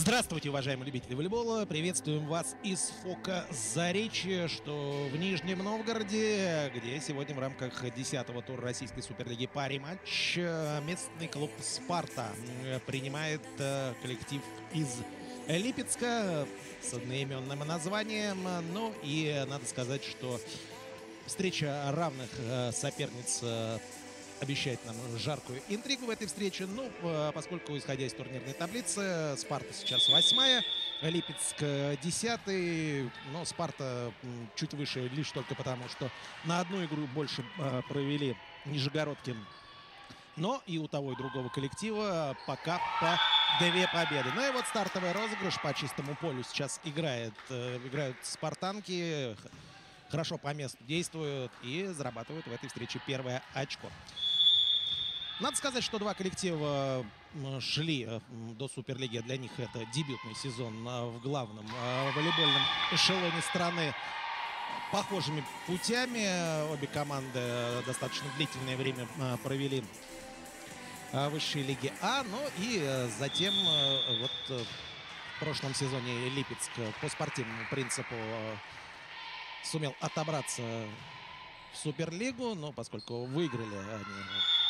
Здравствуйте, уважаемые любители волейбола! Приветствуем вас из ФОКа Заречье, что в Нижнем Новгороде, где сегодня в рамках 10-го тура Российской Суперлиги пари матч местный клуб «Спарта» принимает коллектив из Липецка с одноименным названием. Ну и надо сказать, что встреча равных соперниц обещает нам жаркую интригу в этой встрече. Ну, поскольку, исходя из турнирной таблицы, Спарта сейчас 8-я, Липецк 10-й. Но Спарта чуть выше лишь только потому, что на одну игру больше провели нижегородки. Но и у того и другого коллектива пока по 2 победы. Ну и вот стартовый розыгрыш по чистому полю сейчас играют спартанки. Хорошо по месту действуют и зарабатывают в этой встрече первое очко. Надо сказать, что два коллектива шли до Суперлиги. Для них это дебютный сезон в главном волейбольном эшелоне страны похожими путями. Обе команды достаточно длительное время провели в высшей лиге А. Ну и затем вот в прошлом сезоне Липецк по спортивному принципу сумел отобраться в Суперлигу. Но поскольку выиграли они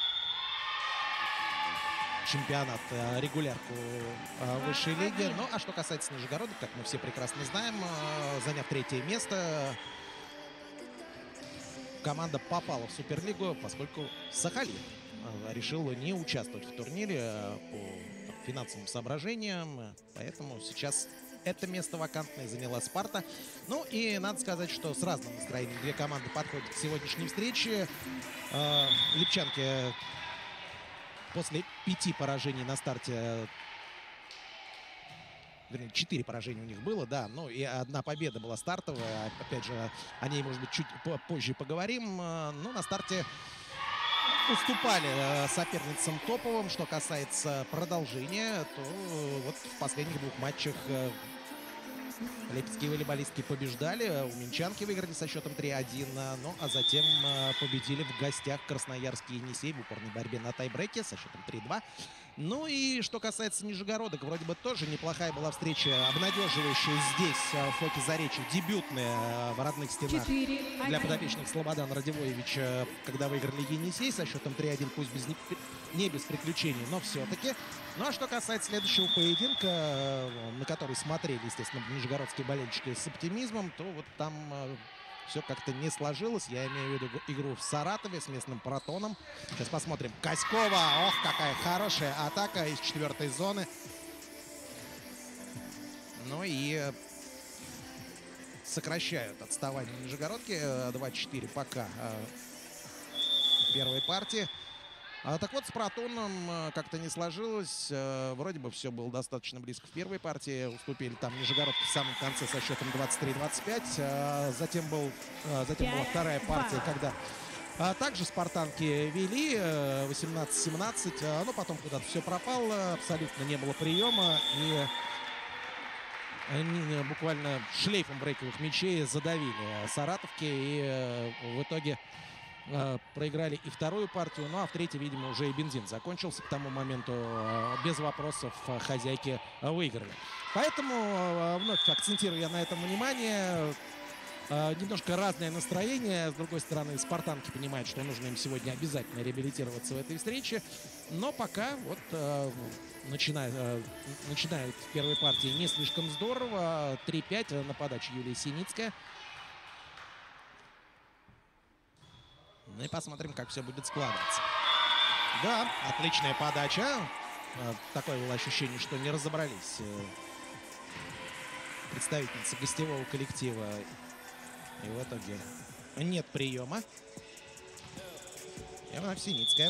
чемпионат, регулярку высшей лиги. Ну, а что касается нижегородок, как мы все прекрасно знаем, заняв 3-е место, команда попала в Суперлигу, поскольку Сахалин решил не участвовать в турнире по финансовым соображениям. Поэтому сейчас это место вакантное заняла Спарта. Ну и надо сказать, что с разным настроением две команды подходят к сегодняшней встрече. Липчанки после 5 поражений на старте, вернее, 4 поражения у них было, да, ну и 1 победа была стартовая. Опять же, о ней, может быть, чуть позже поговорим. Но на старте уступали соперницам топовым. Что касается продолжения, то вот в последних 2 матчах липецкие волейболистки побеждали. У минчанки выиграли со счетом 3-1. Ну, а затем победили в гостях красноярский Енисей в упорной борьбе на тайбреке со счетом 3-2. Ну и что касается нижегородок, вроде бы тоже неплохая была встреча, обнадеживающая здесь, в ФОКе Заречье, дебютная в родных стенах для подопечных Слободана Радивоевича, когда выиграли Енисей со счетом 3-1, пусть не без приключений, но все-таки. Ну а что касается следующего поединка, на который смотрели, естественно, нижегородские болельщики с оптимизмом, то вот там все как-то не сложилось. Я имею в виду игру в Саратове с местным Протоном. Сейчас посмотрим. Коськова. Ох, какая хорошая атака из 4-й зоны. Ну и сокращают отставание нижегородки. 2-4 пока в первой партии. Так вот, с Протоном как-то не сложилось. Вроде бы все было достаточно близко в первой партии. Уступили там нижегородки в самом конце со счетом 23-25. Затем была вторая партия, когда также спартанки вели 18-17. Но потом куда-то все пропало. Абсолютно не было приема. И они буквально шлейфом брейковых мячей задавили саратовки. И в итоге проиграли и вторую партию. Ну а в третьей, видимо, уже и бензин закончился. К тому моменту без вопросов хозяйки выиграли. Поэтому вновь акцентирую я на этом внимание. Немножко разное настроение. С другой стороны, спартанки понимают, что нужно им сегодня обязательно реабилитироваться в этой встрече. Но пока вот начинают в первой партии не слишком здорово. 3-5 на подаче Юлия Синицкая. Ну и посмотрим, как все будет складываться. Да, отличная подача. Такое было ощущение, что не разобрались представительницы гостевого коллектива. И в итоге нет приема. И вновь Синицкая.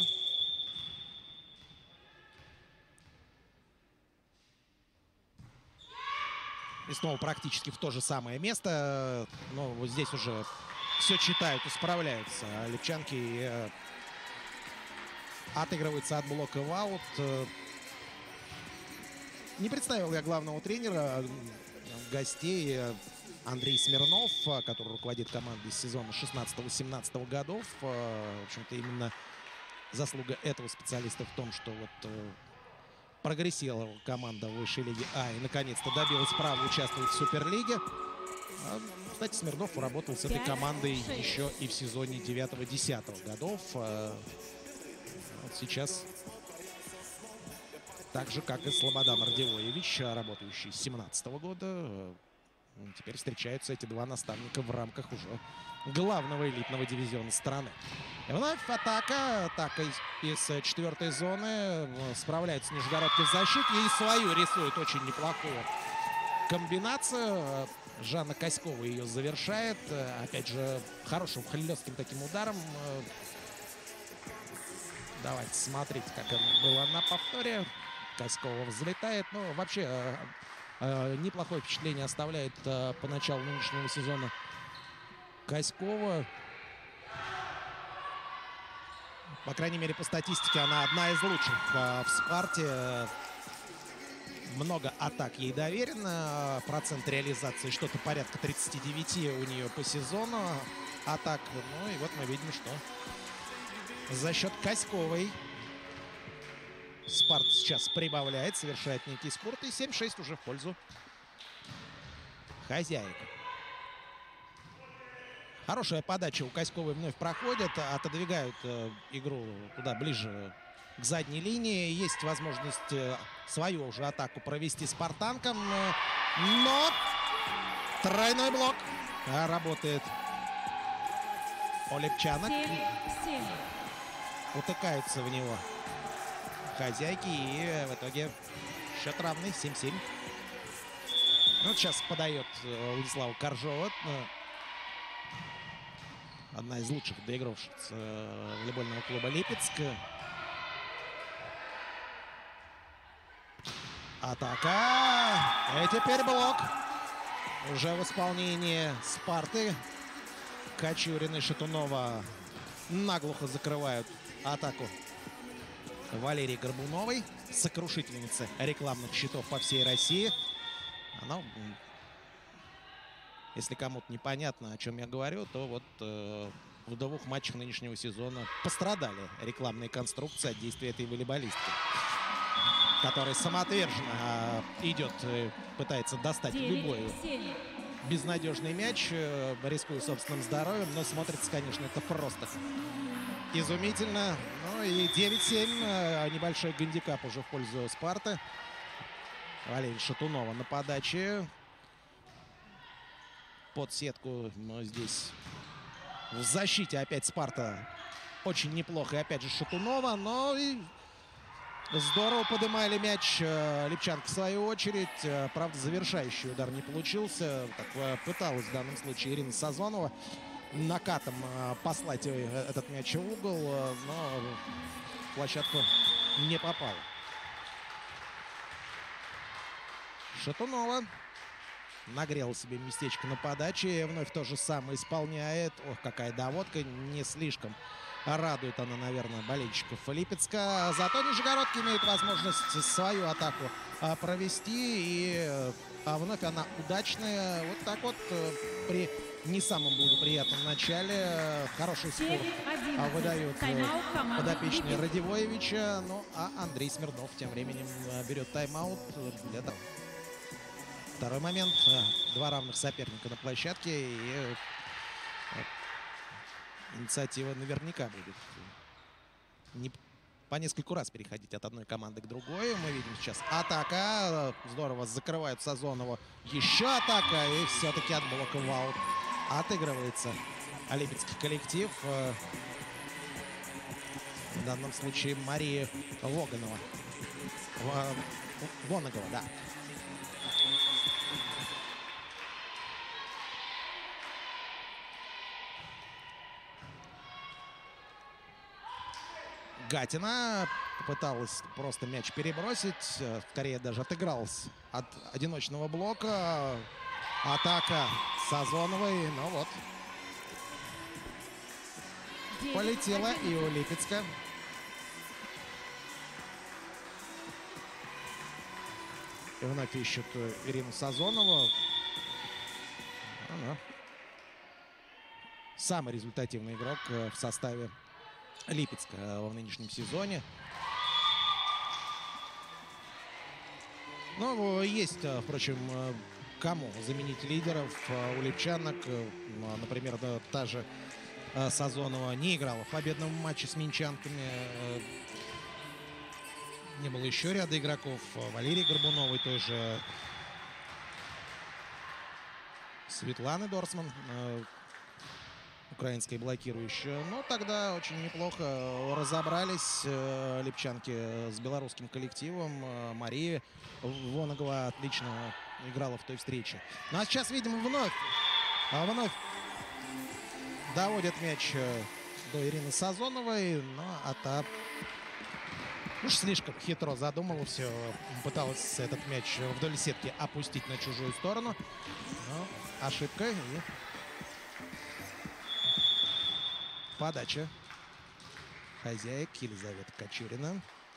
И снова практически в то же самое место. Но вот здесь уже все читают и справляются. Липчанки отыгрываются от блока в аут. Не представил я главного тренера гостей. Андрей Смирнов, который руководит командой с сезона 16-18 годов. В общем-то, именно заслуга этого специалиста в том, что вот прогрессировала команда высшей лиги А и наконец-то добилась права участвовать в Суперлиге. Кстати, Смирнов работал с этой командой еще и в сезоне 9-10 годов. Вот сейчас, так же, как и Слободан Радивоевич, работающий с 2017 года, теперь встречаются эти два наставника в рамках уже главного элитного дивизиона страны. И вновь атака из 4-й зоны. Справляется Нижегородки в защите и свою рисует очень неплохую комбинацию. Жанна Коськова ее завершает. Опять же, хорошим хлестким таким ударом. Давайте смотреть, как это было на повторе. Коськова взлетает. Ну, вообще, неплохое впечатление оставляет по началу нынешнего сезона Коськова. По крайней мере, по статистике, она одна из лучших в «Спарте». Много атак ей доверено. Процент реализации что-то порядка 39 у нее по сезону атак. Ну и вот мы видим, что за счет Коськовой «Спарт» сейчас прибавляет, совершает некий спорт. И 7-6 уже в пользу хозяек. Хорошая подача у Коськовой вновь проходит. Отодвигают игру туда ближе к задней линии. Есть возможность свою уже атаку провести спартанкам. Но тройной блок работает Олегчанок. Утыкаются в него хозяйки. И в итоге счет равный 7-7. Вот сейчас подает Владислава Коржова. Одна из лучших доигровщиц волейбольного клуба Липецк. Атака. И теперь блок. Уже в исполнении «Спарты». Кочурин и Шатунова наглухо закрывают атаку Валерии Горбуновой, сокрушительницы рекламных счетов по всей России. Она, если кому-то непонятно, о чем я говорю, то вот в двух матчах нынешнего сезона пострадали рекламные конструкции от действия этой волейболистки, который самоотверженно идет, пытается достать любой безнадежный мяч, рискуя собственным здоровьем, но смотрится, конечно, это просто изумительно. Ну и 9-7, небольшой гандикап уже в пользу «Спарты». Валерия Шатунова на подаче под сетку, но здесь в защите опять «Спарта» очень неплохо. И опять же Шатунова, но и здорово поднимали мяч липчанки в свою очередь. Правда, завершающий удар не получился. Так пыталась в данном случае Ирина Сазонова накатом послать этот мяч в угол, но в площадку не попал. Шатунова нагрела себе местечко на подаче. И вновь то же самое исполняет. Ох, какая доводка. Не слишком радует она, наверное, болельщиков Липецка. Зато Нижегородки имеют возможность свою атаку провести. И вновь она удачная. Вот так вот при не самом благоприятном начале хороший скор выдают подопечные Радивоевича. Ну, а Андрей Смирнов тем временем берет тайм-аут для того. Второй момент. Два равных соперника на площадке. И инициатива наверняка будет по нескольку раз переходить от одной команды к другой. Мы видим сейчас атака. Здорово закрывают Сазонову. Еще атака. И все-таки от блока в аут отыгрывается липецкий коллектив. В данном случае Мария Воганова. Воногова, да. Гатина попыталась просто мяч перебросить. Скорее даже отыгралась от одиночного блока. Атака Сазоновой. Ну вот. Полетела и у Липецка. И вновь ищут Ирину Сазонову. Самый результативный игрок в составе Липецка в нынешнем сезоне. Ну, есть, впрочем, кому заменить лидеров у липчанок. Например, та же Сазонова не играла в победном матче с минчанками. Не было еще ряда игроков. Валерии Горбуновой, той же Светланы Дорсман, украинской блокирующей. Но тогда очень неплохо разобрались липчанки с белорусским коллективом. Мария Воногова отлично играла в той встрече. Ну а сейчас, видимо, вновь доводит мяч до Ирины Сазоновой. Ну а та уж слишком хитро задумала все. Пыталась этот мяч вдоль сетки опустить на чужую сторону. Но ошибка и подача хозяек Елизавета Кочурина.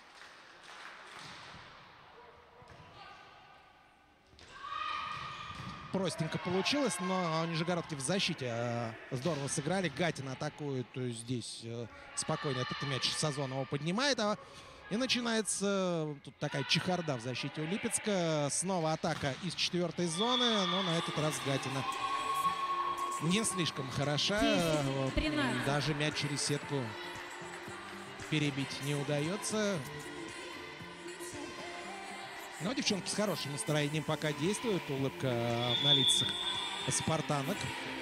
Простенько получилось, но нижегородки в защите здорово сыграли. Гатина атакует здесь спокойно. Этот мяч Сазонова поднимает. И начинается тут такая чехарда в защите у Липецка. Снова атака из 4-й зоны, но на этот раз Гатина не слишком хороша. 10-13. Даже мяч через сетку перебить не удается. Но девчонки с хорошим настроением пока действуют. Улыбка на лицах спартанок.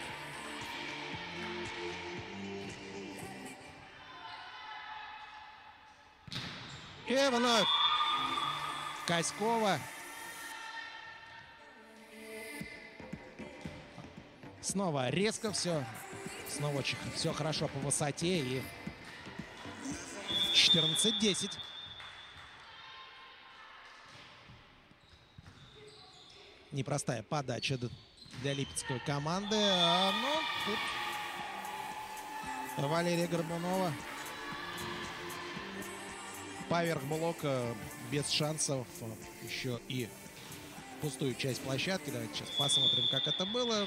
И вновь Коськова. Снова резко все. Снова очень все хорошо по высоте. И 14-10. Непростая подача для липецкой команды. Но тут Валерия Горбунова поверх блока без шансов. Еще и пустую часть площадки. Давайте сейчас посмотрим, как это было.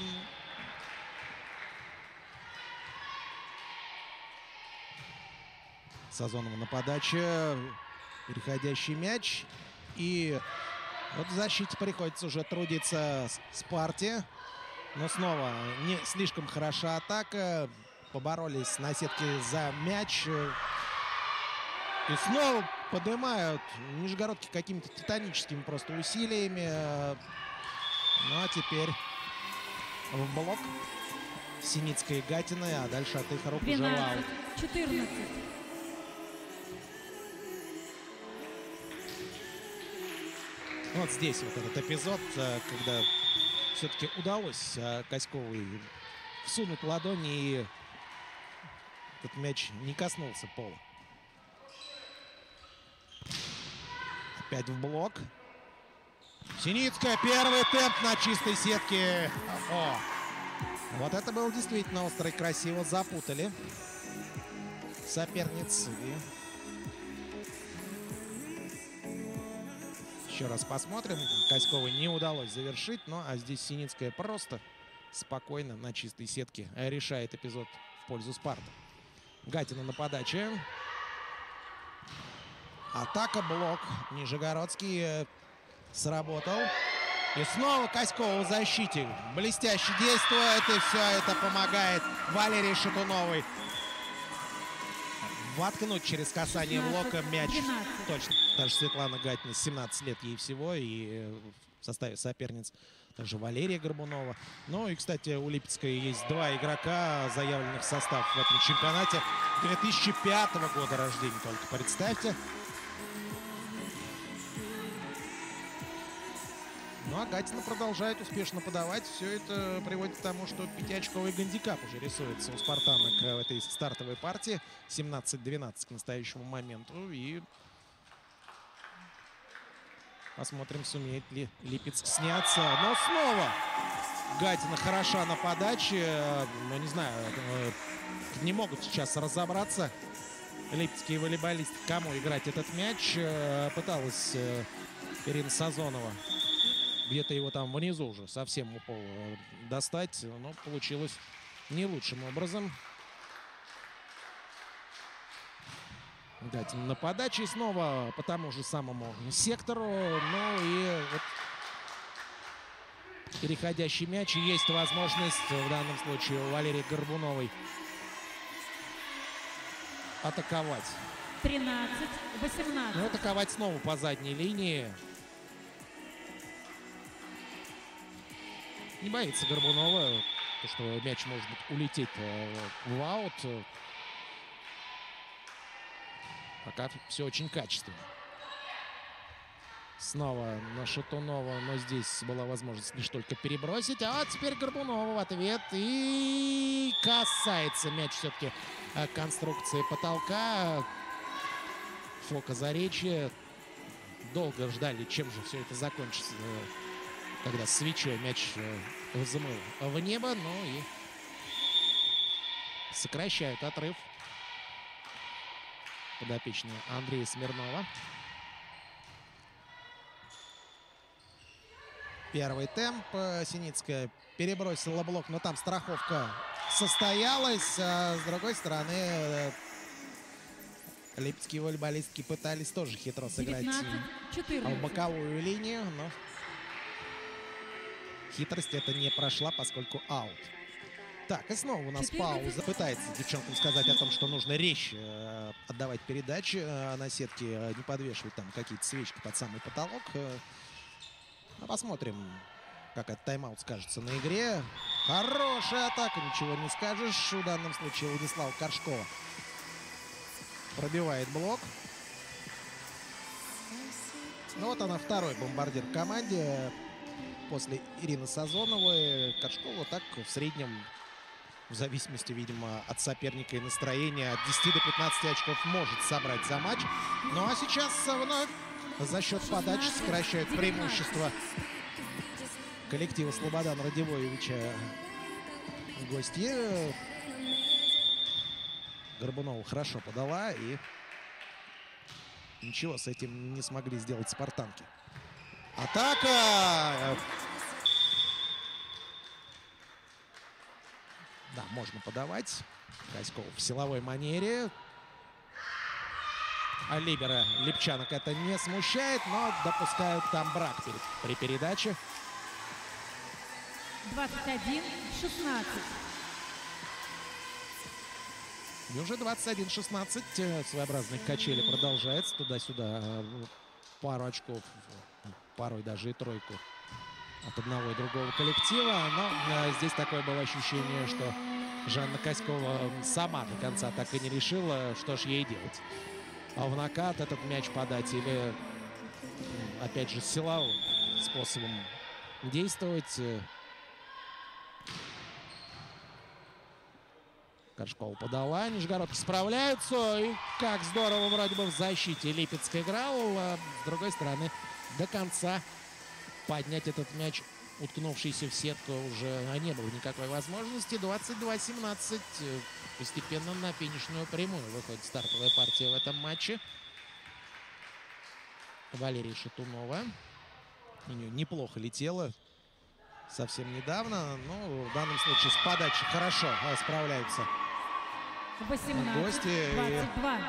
Сазонова на подаче. Переходящий мяч. И вот в защите приходится уже трудиться Спарте. Но снова не слишком хороша атака. Поборолись на сетке за мяч. И снова поднимают нижегородки какими-то титаническими просто усилиями. Ну а теперь в блок Синицкая и Гатина. А дальше от их рук уже аут. 14. Вот здесь вот этот эпизод, когда все-таки удалось Коськовой всунуть ладони, и этот мяч не коснулся пола. Опять в блок. Синицкая, первый темп на чистой сетке. О, вот это было действительно остро и красиво. Запутали соперниц. Еще раз посмотрим. Коськовой не удалось завершить. Ну, а здесь Синицкая просто спокойно на чистой сетке решает эпизод в пользу Спарты. Гатина на подаче. Атака, блок. Нижегородский сработал. И снова Коськова в защите. Блестяще действует. И все это помогает Валерии Шатуновой воткнуть через касание блока мяч. 12. Точно. Даже Светлана Гатина, 17 лет ей всего. И в составе соперниц также Валерия Горбунова. Ну и, кстати, у Липецкой есть два игрока, заявленных в состав в этом чемпионате. 2005 года рождения, только представьте. Ну а Гатина продолжает успешно подавать. Все это приводит к тому, что пятиочковый гандикап уже рисуется у спартанок в этой стартовой партии. 17-12 к настоящему моменту. И посмотрим, сумеет ли Липецк сняться. Но снова Гатина хороша на подаче. Ну, не знаю, не могут сейчас разобраться липецкие волейболисты, кому играть этот мяч. Пыталась Ирина Сазонова где-то его там внизу уже совсем у пола достать, но получилось не лучшим образом. дать на подаче. И снова по тому же самому сектору. Ну и вот переходящий мяч. Есть возможность в данном случае у Валерии Горбуновой атаковать. 13-18. Ну, атаковать снова по задней линии. Не боится Горбунова, что мяч может улететь в аут. Пока все очень качественно. Снова на Шатунова, но здесь была возможность лишь только перебросить. А теперь Горбунова в ответ. И касается мяч все-таки конструкции потолка. Фока Заречье. Долго ждали, чем же все это закончится, когда свечой мяч взмыл в небо. Ну и сокращают отрыв подопечные Андрея Смирнова. Первый темп. Синицкая перебросила блок, но там страховка состоялась. А с другой стороны, липецкие волейболистки пытались тоже хитро сыграть в боковую линию, но хитрость это не прошла, поскольку аут. Так, и снова у нас пауза. Пытается девчонкам сказать о том, что нужно резче отдавать передачи на сетке, не подвешивать там какие-то свечки под самый потолок. Посмотрим, как этот тайм-аут скажется на игре. Хорошая атака, ничего не скажешь. В данном случае Владислава Коршкова пробивает блок. Ну вот она, второй бомбардир в команде. После Ирины Сазоновой Коршкова так в среднем, в зависимости, видимо, от соперника и настроения, от 10 до 15 очков может собрать за матч. Ну а сейчас вновь за счет подачи сокращают преимущество коллектива Слободана Радивоевича гостье. Горбунова хорошо подала, и ничего с этим не смогли сделать спартанки. Атака! Да, можно подавать. Каськов в силовой манере. А либера липчанок это не смущает, но допускают там брак при передаче. 21-16. И уже 21-16. Своеобразные качели продолжается. Туда-сюда пару очков, порой даже и тройку от одного и другого коллектива. Но здесь такое было ощущение, что Жанна Каськова сама до конца так и не решила, что ж ей делать. А в накат этот мяч подать или, опять же, силовым способом действовать. Коршкова подала, нижегородки справляются. И как здорово вроде бы в защите Липецк играл. А с другой стороны, до конца поднять этот мяч, уткнувшийся в сетку, уже не было никакой возможности. 22-17. Постепенно на финишную прямую выходит стартовая партия в этом матче. Валерия Шатунова. У нее неплохо летела совсем недавно. Но в данном случае с подачей хорошо справляются 18-22.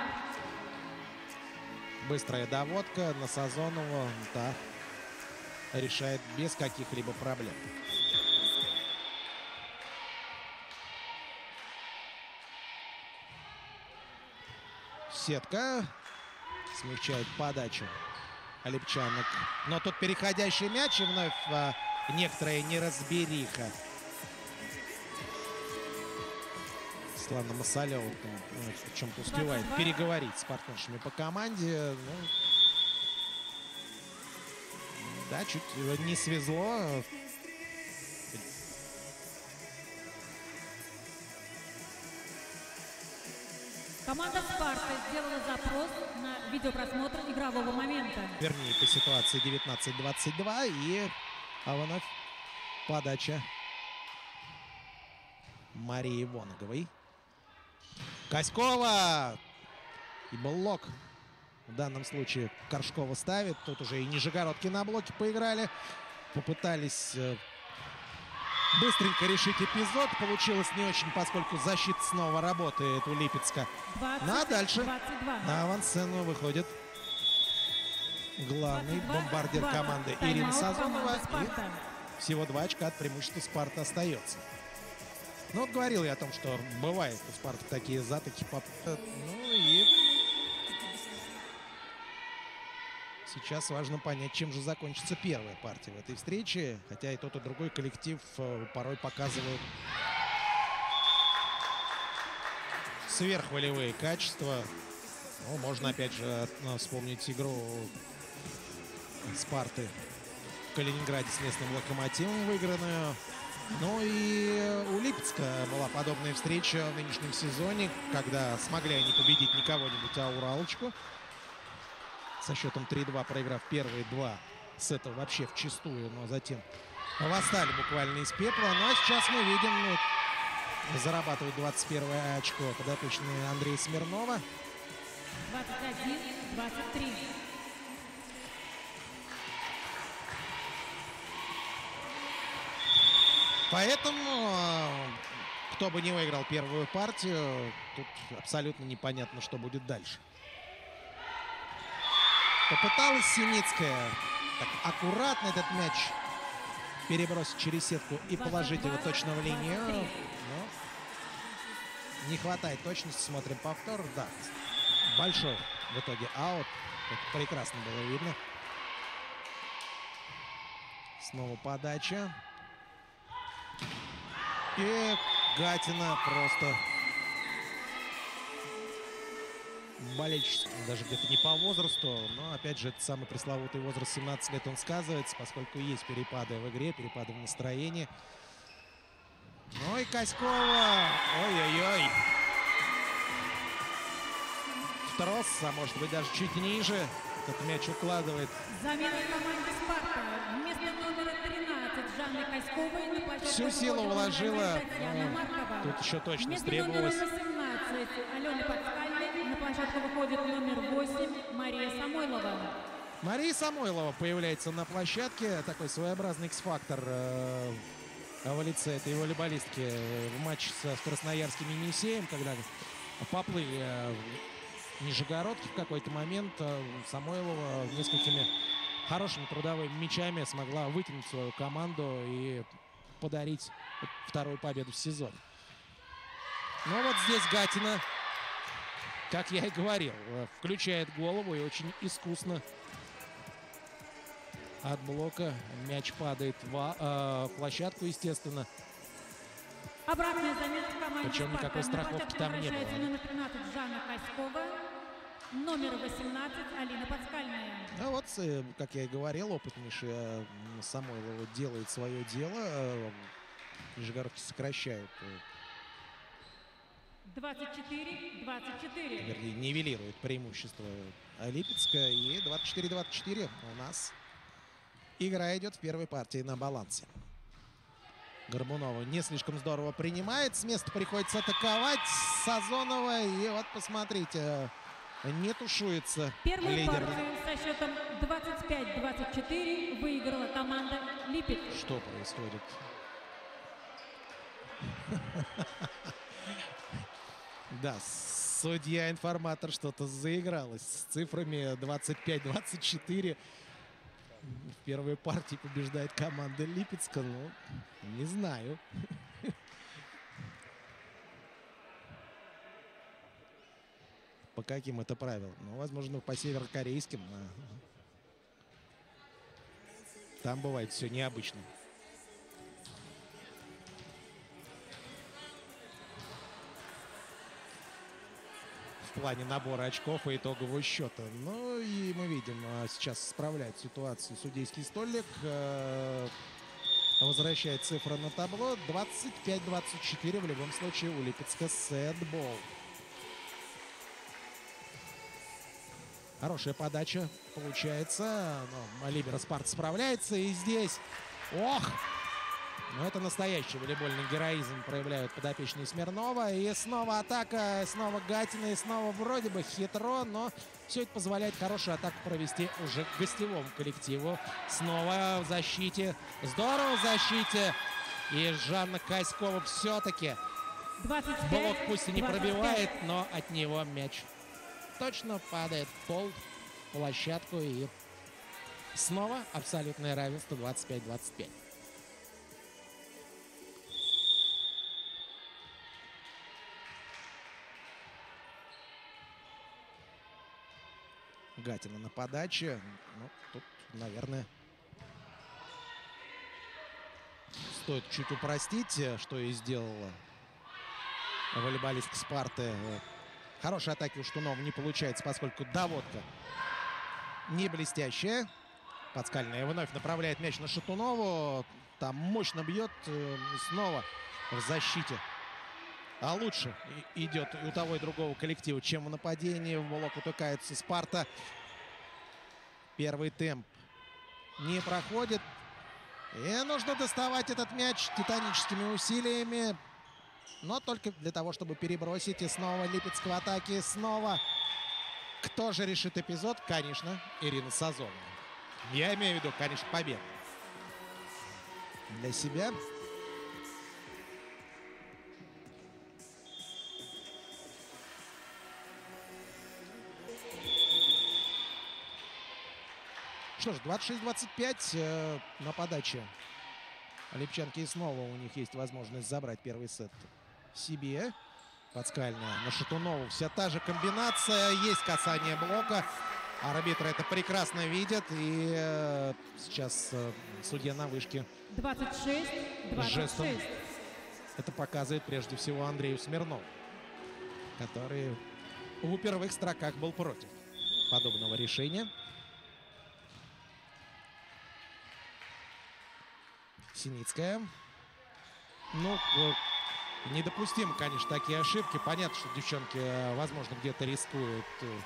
Быстрая доводка на Сазонову. Да, решает без каких-либо проблем. Сетка смягчает подачу липчанок. Но тут переходящий мяч, и вновь некоторая неразбериха. Светлана Масалева чем-то успевает переговорить с партнершами по команде. Ну, да, чуть не свезло. Команда «Спарта» сделала запрос на видеопросмотр игрового момента. Вернее, по ситуации 19-22. И вновь подача Марии Воноговой. Каськова! И блок. В данном случае Коршкова ставит. Тут уже и нижегородки на блоке поиграли. Попытались быстренько решить эпизод. Получилось не очень, поскольку защита снова работает у Липецка. 20, Ну а дальше 22. на авансцену выходит главный 22, бомбардир 20. команды Тайм-аут Ирина Сазонова. команда «Спарта». И всего 2 очка от преимущества «Спарта» остается. Ну вот говорил я о том, что бывает у «Спарта» такие затыки. Ну и сейчас важно понять, чем же закончится первая партия в этой встрече. Хотя и тот, и другой коллектив порой показывают сверхволевые качества. Ну, можно опять же вспомнить игру «Спарты» в Калининграде с местным «Локомотивом» выигранную. Ну и у Липецка была подобная встреча в нынешнем сезоне, когда смогли они победить не кого-нибудь, а Уралочку. Со счетом 3-2, проиграв первые 2 сета вообще вчистую, но затем восстали буквально из пепла. Ну а сейчас мы видим, зарабатывает 21 очко подопечные Андрея Смирнова. 21-23. Поэтому, кто бы не выиграл первую партию, тут абсолютно непонятно, что будет дальше. Попыталась Синицкая так аккуратно этот мяч перебросить через сетку и положить его точно в линию. Но не хватает точности. Смотрим повтор. Да, большой в итоге аут. Это прекрасно было видно. Снова подача. И Гатина просто болельчески, даже где-то не по возрасту, но опять же, это самый пресловутый возраст 17 лет, он сказывается, поскольку есть перепады в игре, перепады в настроении. Ну и Коськова, ой-ой-ой, в трос, а может быть даже чуть ниже, этот мяч укладывает. Замена команде «Спарта». Вместо номера 13 Жанны Коськовой на площадку Всю силу вложила, Татьяна Маркова. тут еще точность Вместо номера требовалась. 18 Алены Подскальной на площадку выходит номер 8 Мария Самойлова. Мария Самойлова появляется на площадке. Такой своеобразный X-фактор в лице этой волейболистки в матче с красноярским Енисеем, когда поплыли Нижегородки в какой-то момент. Самойлова несколькими хорошими трудовыми мячами смогла вытянуть свою команду и подарить вторую победу в сезоне. Но вот здесь Гатина, как я и говорил, включает голову и очень искусно от блока мяч падает в площадку, естественно. Обратная замена в команде Причем «Спарта». никакой страховки там не было. Номер 13 Жанна Коськова, номер 18 Алина Подскальная. А вот, как я и говорил, опытнейшая Самойлова делает свое дело. Нижегородки сокращают. 24-24. Вернее, нивелирует преимущество Липецка. И 24-24 у нас игра идет в первой партии на балансе. Горбунова не слишком здорово принимает. С места приходится атаковать Сазонова. И вот посмотрите, не тушуется Первую лидер. партию со счетом 25-24 выиграла команда «Липецк». Что происходит? Да, судья-информатор что-то заигралась с цифрами 25-24. В первой партии побеждает команда Липецка. Ну, не знаю. По каким это правилам? Ну, возможно, по северокорейским. Там бывает все необычно. В плане набора очков и итогового счета. Ну и мы видим, сейчас справляет ситуацию судейский столик. Возвращает цифры на табло. 25-24 в любом случае у Липецка сетбол. Хорошая подача получается. Но Либера Спарта справляется. И здесь... Ох! Ну, это настоящий волейбольный героизм проявляют подопечные Смирнова. И снова атака, снова Гатина, и снова вроде бы хитро, но все это позволяет хорошую атаку провести уже к гостевому коллективу. Снова в защите. Здорово в защите. И Жанна Коськова все-таки 25, блок пусть и не 25. пробивает, но от него мяч точно падает в пол, площадку. И снова абсолютное равенство 25-25. Гатина на подаче. Ну, тут, наверное, стоит чуть упростить, что и сделала волейболистка Спарты. Хорошей атаки у Штунова не получается, поскольку доводка не блестящая. Подскальная вновь направляет мяч на Шатунову. Там мощно бьет. Снова в защите. А лучше идет и у того, и другого коллектива, чем в нападении. В блок утыкается Спарта. Первый темп не проходит. И нужно доставать этот мяч титаническими усилиями. Но только для того, чтобы перебросить. И снова Липецк в атаке. Снова. Кто же решит эпизод? Конечно, Ирина Сазонова. Я имею в виду, конечно, победу. Для себя. Что ж, 26-25 на подаче. Липчанки и снова у них есть возможность забрать первый сет себе. Подскальная на Шатунову. Вся та же комбинация. Есть касание блока. Арбитры это прекрасно видят. И сейчас судья на вышке 26-26. жестом это показывает прежде всего Андрею Смирнову, который в первых строках был против подобного решения. Синицкая. Ну, недопустимо, конечно, такие ошибки. Понятно, что девчонки, возможно, где-то рискуют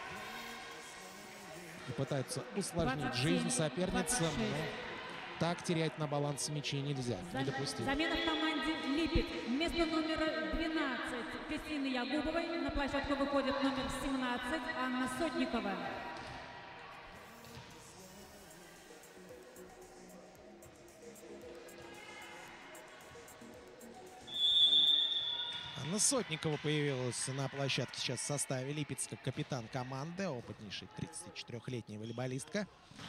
и пытаются усложнить жизнь соперницам. Но так терять на балансе мячей нельзя. Недопустимо. Замена в команде Липецк. Вместо номера 12 Кристины Ягубовой на площадку выходит номер 17 Анна Сотникова. Анна Сотникова появилась на площадке сейчас в составе Липецка. Капитан команды, опытнейшая 34-летняя волейболистка.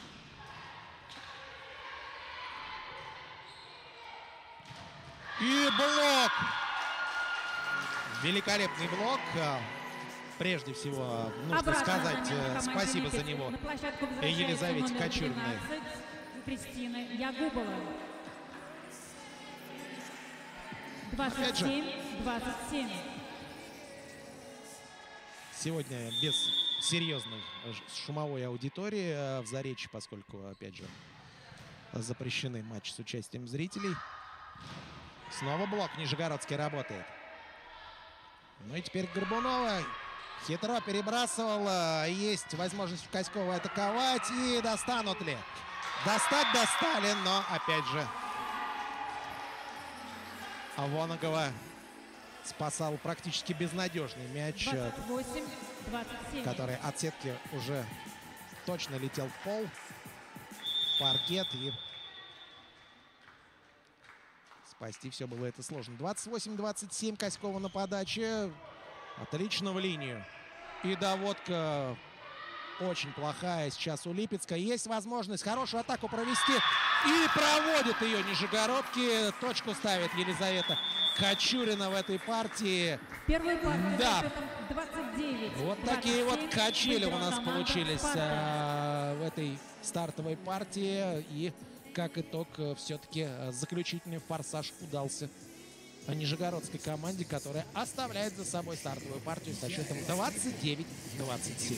И блок! Великолепный блок. Прежде всего, нужно сказать спасибо за него Елизавете Кочуриной. Кристина Ягубова. 27-27. Сегодня без серьезной шумовой аудитории в Заречье, поскольку, опять же, запрещены матчи с участием зрителей. Снова блок Нижегородский работает. Ну и теперь Горбунова хитро перебрасывала. Есть возможность у Коськовой атаковать. И достанут ли? Достать достали, но опять же Воногова спасал практически безнадежный мяч, 28-27. который от сетки уже точно летел в пол, в паркет. И спасти все было это сложно. 28-27 Коськова на подаче. Отлично в линию. И доводка очень плохая сейчас у Липецка. Есть возможность хорошую атаку провести. И проводит ее Нижегородки. Точку ставит Елизавета Кочурина в этой партии. Первый партий, да. 29. Вот 27. такие вот качели у нас получились Спарта. в этой стартовой партии. И как итог, все-таки заключительный форсаж удался нижегородской команде, которая оставляет за собой стартовую партию со счетом 29-27.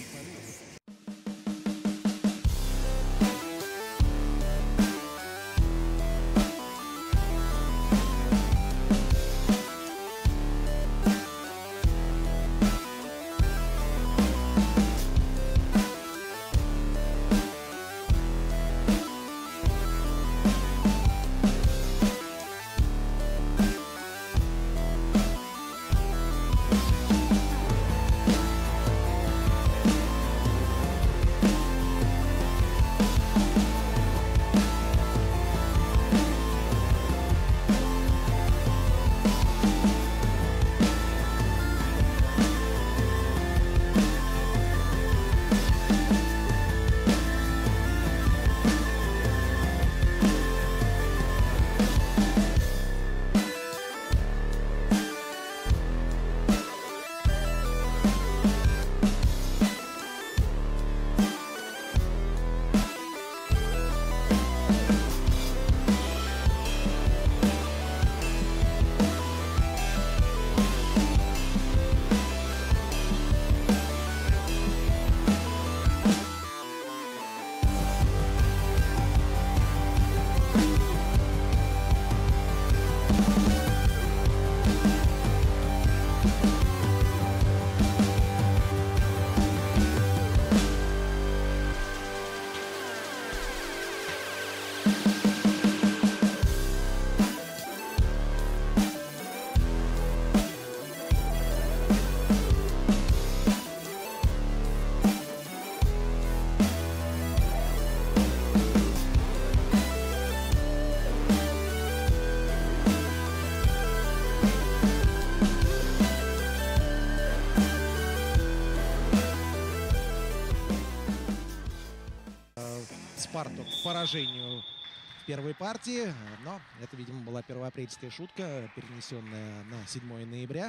Спарту к поражению в первой партии, но это, видимо, была первоапрельская шутка, перенесенная на 7 ноября.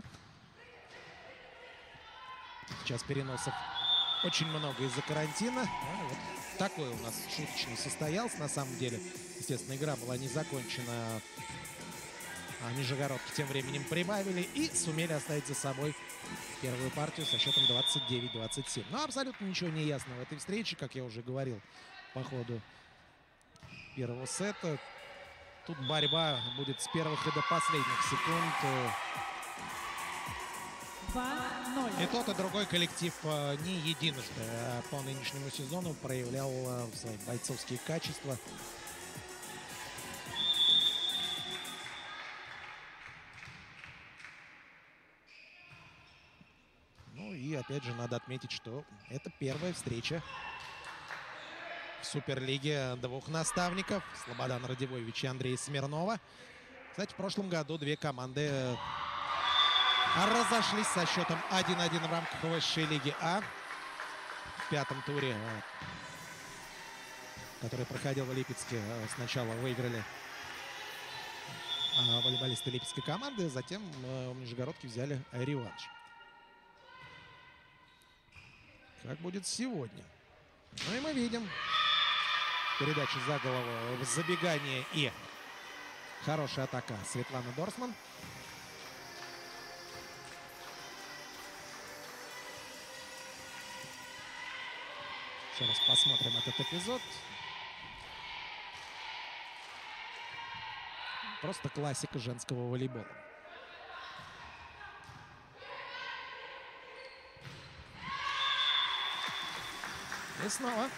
Сейчас переносов очень много из-за карантина. Ну, вот такой у нас шуточный состоялся. На самом деле, естественно, игра была не закончена. А нижегородки тем временем прибавили и сумели оставить за собой первую партию со счетом 29-27. Но абсолютно ничего не ясно в этой встрече, как я уже говорил по ходу первого сета. Тут борьба будет с первых и до последних секунд. 2-0. И тот, и другой коллектив не единожды по нынешнему сезону проявлял свои бойцовские качества. Ну и опять же надо отметить, что это первая встреча в Суперлиге двух наставников. Слободана Радивойевич и Андрея Смирнова. Кстати, в прошлом году две команды разошлись со счетом 1-1 в рамках высшей лиги А. В пятом туре, который проходил в Липецке, сначала выиграли волейболисты липецкой команды, затем в Нижегородке взяли реванш. Как будет сегодня? Ну и мы видим передачу за голову, забегание и хорошая атака Светланы Дорсман. Еще раз посмотрим этот эпизод. Просто классика женского волейбола. И снова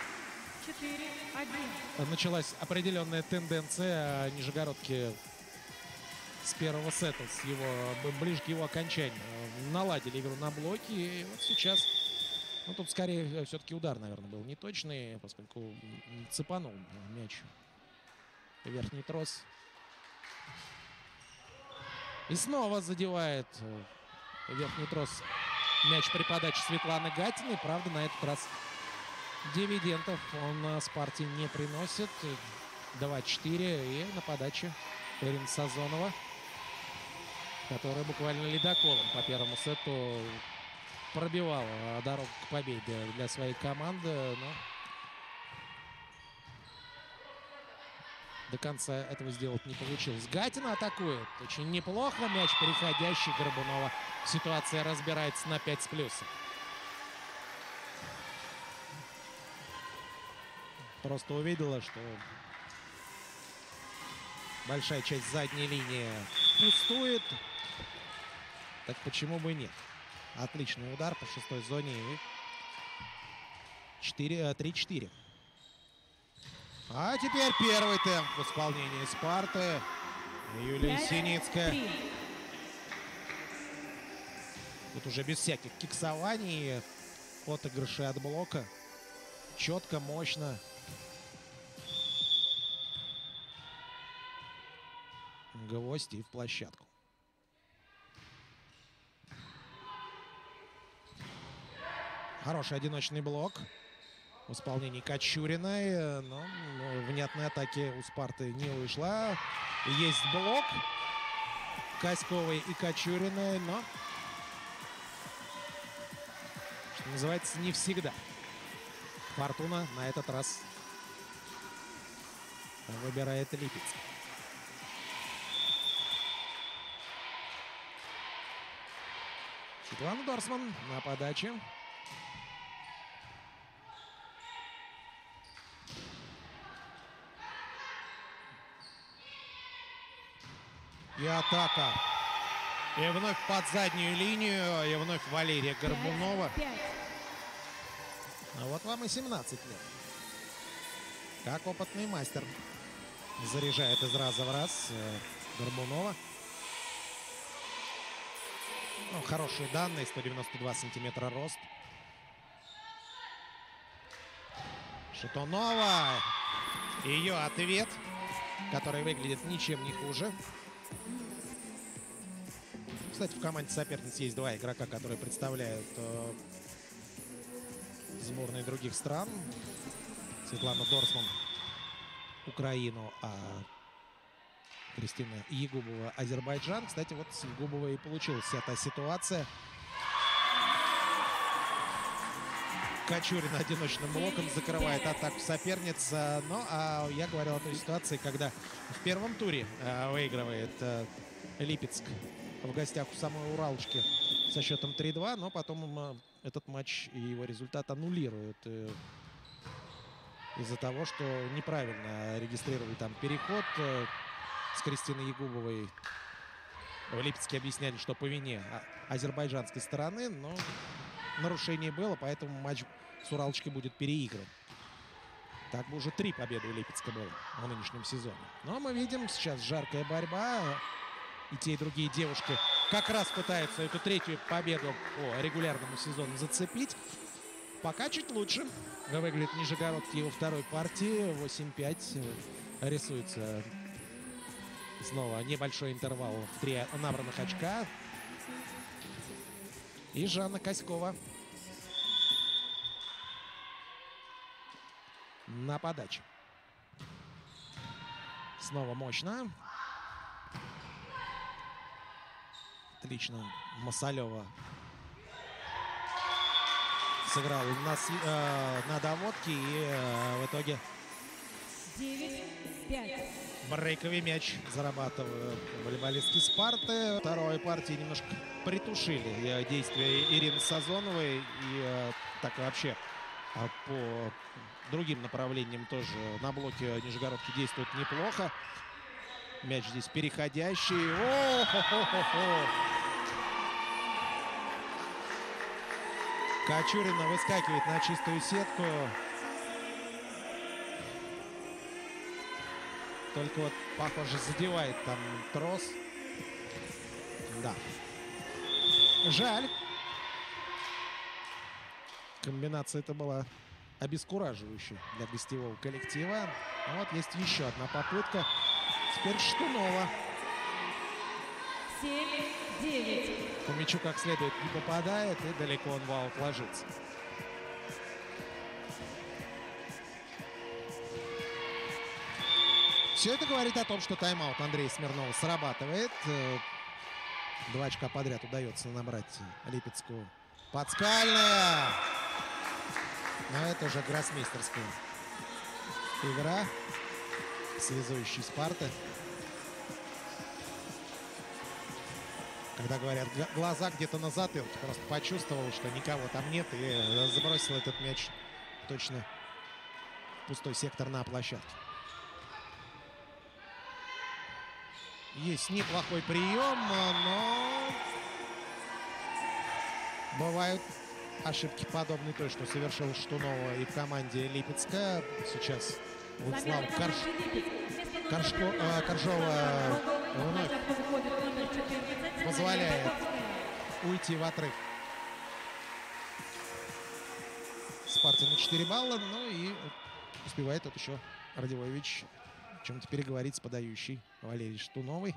4-1. началась определенная тенденция Нижегородки с первого сета, с его, ближе к его окончанию. Наладили игру на блоке. И вот сейчас, ну тут скорее все-таки удар, наверное, был неточный, поскольку цепанул мяч верхний трос. И снова задевает верхний трос мяч при подаче Светланы Гатиной. Правда, на этот раз дивидендов он Спарте не приносит. 2-4. И на подаче Ирина Сазонова, которая буквально ледоколом по первому сету пробивала дорогу к победе для своей команды. Но до конца этого сделать не получилось. Гатина атакует очень неплохо. Мяч переходящий. Горбунова. Ситуация разбирается на 5 с плюсом. Просто увидела, что большая часть задней линии пустует. Так почему бы и нет? Отличный удар по шестой зоне. 3-4. А теперь первый темп в исполнении Спарты. Юлия Синицкая. 5-3. Тут уже без всяких киксований. Отыгрыши от блока. Четко, мощно. Гвоздь и в площадку. Хороший одиночный блок в исполнении Кочуриной. Но внятной атаки у Спарты не вышла. Есть блок Коськовой и Кочуриной, но, что называется, не всегда. Фортуна на этот раз выбирает Липецк. Светлана Дорсман на подаче. И атака. И вновь под заднюю линию. И вновь Валерия Горбунова. А вот вам и 17 лет. Как опытный мастер заряжает из раза в раз Горбунова. Ну, хорошие данные. 192 сантиметра рост. Шатунова. Ее ответ, который выглядит ничем не хуже. Кстати, в команде соперниц есть два игрока, которые представляют сборные других стран. Светлана Дорсман — Украину, а Кристина Егубова — Азербайджан. Кстати, вот с Егубовой и получилась вся та ситуация. Кочурина одиночным блоком закрывает атаку соперниц. Ну, а я говорил о той ситуации, когда в первом туре выигрывает Липецк в гостях у самой Уралочки со счетом 3-2, но потом этот матч и его результат аннулируют из-за того, что неправильно регистрировали там переход с Кристиной Егубовой. В Липецке объясняли, что по вине азербайджанской стороны, но нарушение было, поэтому матч с Уралочкой будет переигран. Так бы уже 3 победы у Липецка было в нынешнем сезоне. Но мы видим сейчас жаркая борьба. И те, и другие девушки как раз пытаются эту 3-ю победу по регулярному сезону зацепить. Пока чуть лучше выглядит Нижегородки во второй партии. 8-5. Рисуется снова небольшой интервал в 3 набранных очка. И Жанна Коськова на подаче. Снова мощно. Отлично Масалева сыграл на доводке, и в итоге 9-5. брейковый мяч зарабатывают волейболистки Спарты. Второй партии немножко притушили действия Ирины Сазоновой. И так и вообще по другим направлениям тоже на блоке Нижегородки действует неплохо. Мяч здесь переходящий. О-хо-хо-хо-хо! Кочурина выскакивает на чистую сетку. Только вот, похоже, задевает там трос. Да. Жаль. Комбинация эта была обескураживающей для гостевого коллектива. А вот есть еще одна попытка. Теперь Штунова. 7-9. По мячу как следует не попадает, и далеко он в аут ложится. Все это говорит о том, что тайм-аут Андрея Смирнова срабатывает. 2 очка подряд удается набрать Липецку. Подскальная. Но это уже гроссмейстерская игра. Связующий Спарты. Когда говорят, глаза где-то на затылке, просто почувствовал, что никого там нет, и забросил этот мяч точно в пустой сектор на площадке. Есть неплохой прием, но бывают ошибки, подобные той, что совершил Штунова и в команде Липецка. Сейчас Владислава Коржова вновь позволяет уйти в отрыв Спарте на 4 балла. Ну и успевает тут еще Радивович о чем-то переговорить с подающей Валерией Штуновой.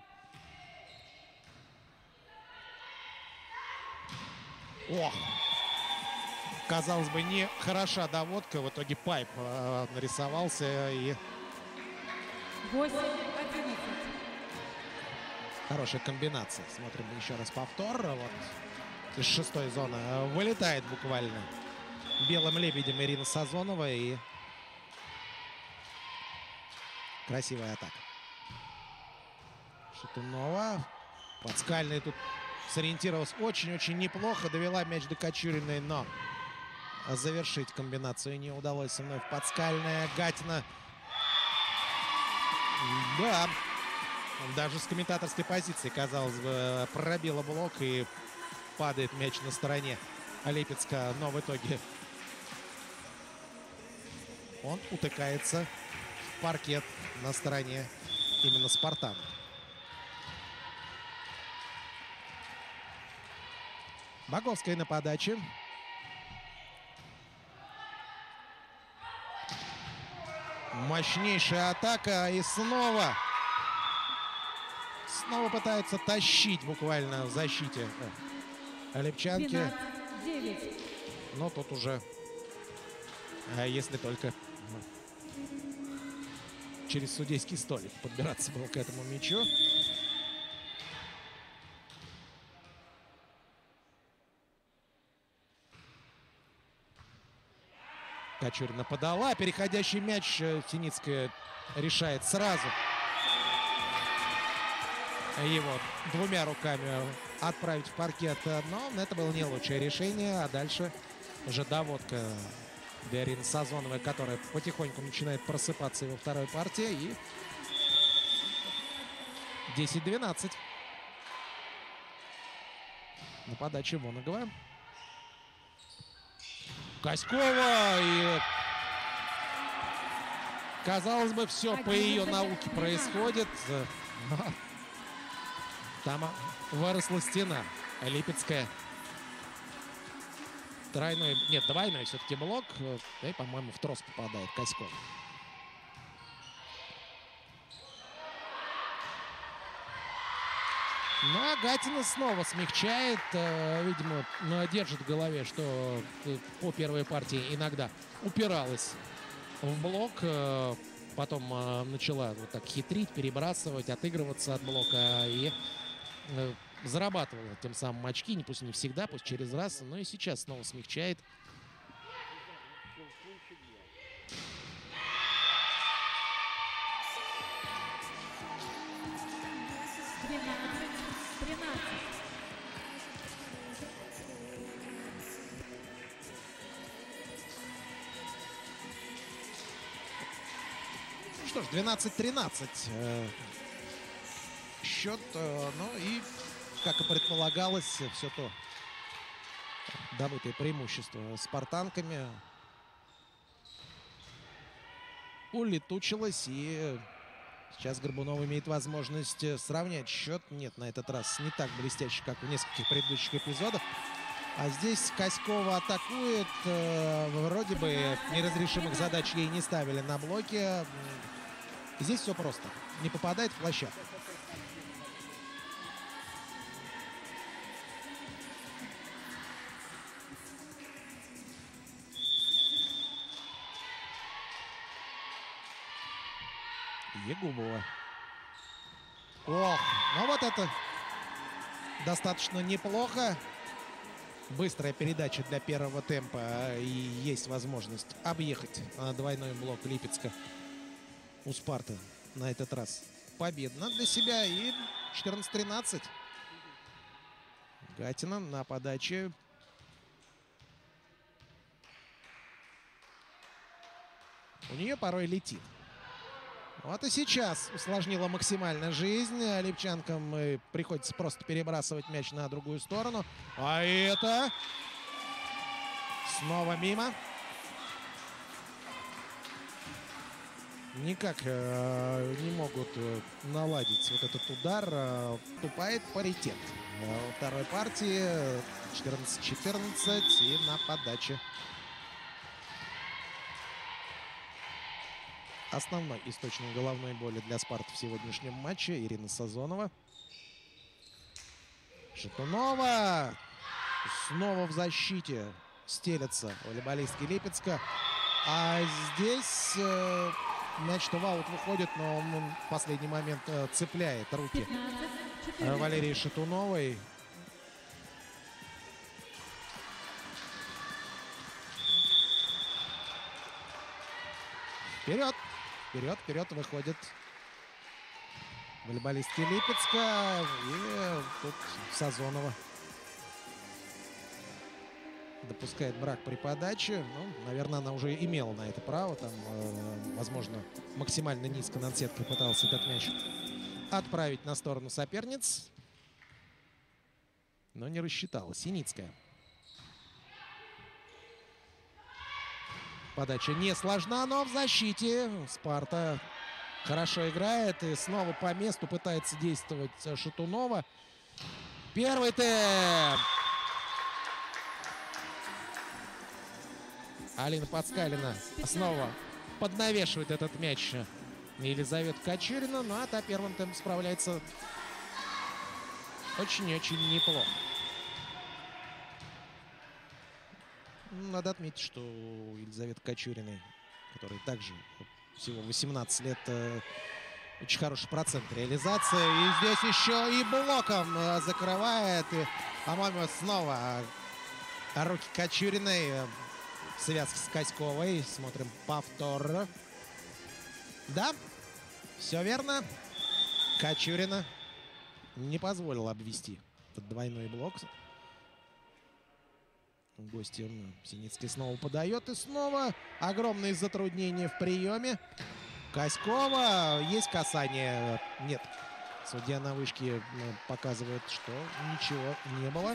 Ох! Казалось бы, не хороша доводка. В итоге пайп нарисовался. И 8-11. хорошая комбинация. Смотрим еще раз повтор. Вот из 6-й зоны вылетает буквально белым лебедем Ирина Сазонова. И красивая атака. Шатунова. Подскальный тут сориентировалась очень-очень неплохо. Довела мяч до Кочуриной, но завершить комбинацию не удалось. Вновь Подскальная. Гатина. Да. Даже с комментаторской позиции, казалось бы, пробила блок и падает мяч на стороне Липецка. Но в итоге он утыкается в паркет на стороне именно Спартана. Боговская на подаче. Мощнейшая атака. И снова пытаются тащить буквально в защите липчанки. 12-9. Но тут уже, если только через судейский столик подбираться было к этому мячу. Кочурина подала. Переходящий мяч Синицкая решает сразу его двумя руками отправить в паркет. Но это было не лучшее решение. А дальше уже доводка для Ирины Сазоновой, которая потихоньку начинает просыпаться во второй партии. И 10-12. На подаче Воногова. Коськова. И, казалось бы, все по ее науке происходит. Но там выросла стена. Липецкая. Тройной, нет, двойной все-таки блок. И, по-моему, в трос попадает Коськова. Ну, а Гатина снова смягчает. Видимо, держит в голове, что по первой партии иногда упиралась в блок. Потом начала вот так хитрить, перебрасывать, отыгрываться от блока. И зарабатывала тем самым очки. Пусть не всегда, пусть через раз. Но и сейчас снова смягчает. Что ж, 12-13 счет. Ну и, как и предполагалось, все то добытое преимущество спартанками улетучилось. И сейчас Горбунова имеет возможность сравнять счет. Нет, на этот раз не так блестяще, как в нескольких предыдущих эпизодах. А здесь Коськова атакует. Вроде бы неразрешимых задач ей не ставили на блоке. Здесь все просто. Не попадает в площадку. Егубова. Ох, ну вот это достаточно неплохо. Быстрая передача для первого темпа. И есть возможность объехать двойной блок Липецка. У Спарты на этот раз победно для себя. И 14-13. Гатина на подаче. У нее порой летит. Вот и сейчас усложнила максимально жизнь. Липчанкам приходится просто перебрасывать мяч на другую сторону. А это снова мимо. Никак не могут наладить вот этот удар. Тупает паритет. Во второй партии 14-14 и на подаче. Основной источник головной боли для Спарты в сегодняшнем матче Ирина Сазонова. Шатунова снова в защите. стелятся волейболистки Липецка. А здесь мяч-то в аут выходит, но он в последний момент цепляет руки 15-14. Валерии Шатуновой. Вперед! Вперед, вперед выходит волейболистки Липецка. И тут Сазонова допускает брак при подаче. Ну, наверное, она уже имела на это право. Там, возможно, максимально низко над сеткой пытался этот мяч отправить на сторону соперниц. Но не рассчитала Синицкая. Подача не сложна, но в защите Спарта хорошо играет. И снова по месту пытается действовать Шатунова. Первый темп. Алина Подскалина снова поднавешивает этот мяч Елизавета Кочурина. Ну а та первым темпом справляется очень-очень неплохо. Надо отметить, что у Елизаветы Кочуриной, которой также всего 18 лет, очень хороший процент реализации. И здесь еще и блоком закрывает. И, по-моему, снова руки Кочуриной. Связка с Коськовой. Смотрим повтор. Да, все верно. Кочурина не позволила обвести этот двойной блок. Гостям Синицкий снова подает. И снова огромные затруднения в приеме. Коськова. Есть касание? Нет. Судья на вышке показывает, что ничего не было. 16-17.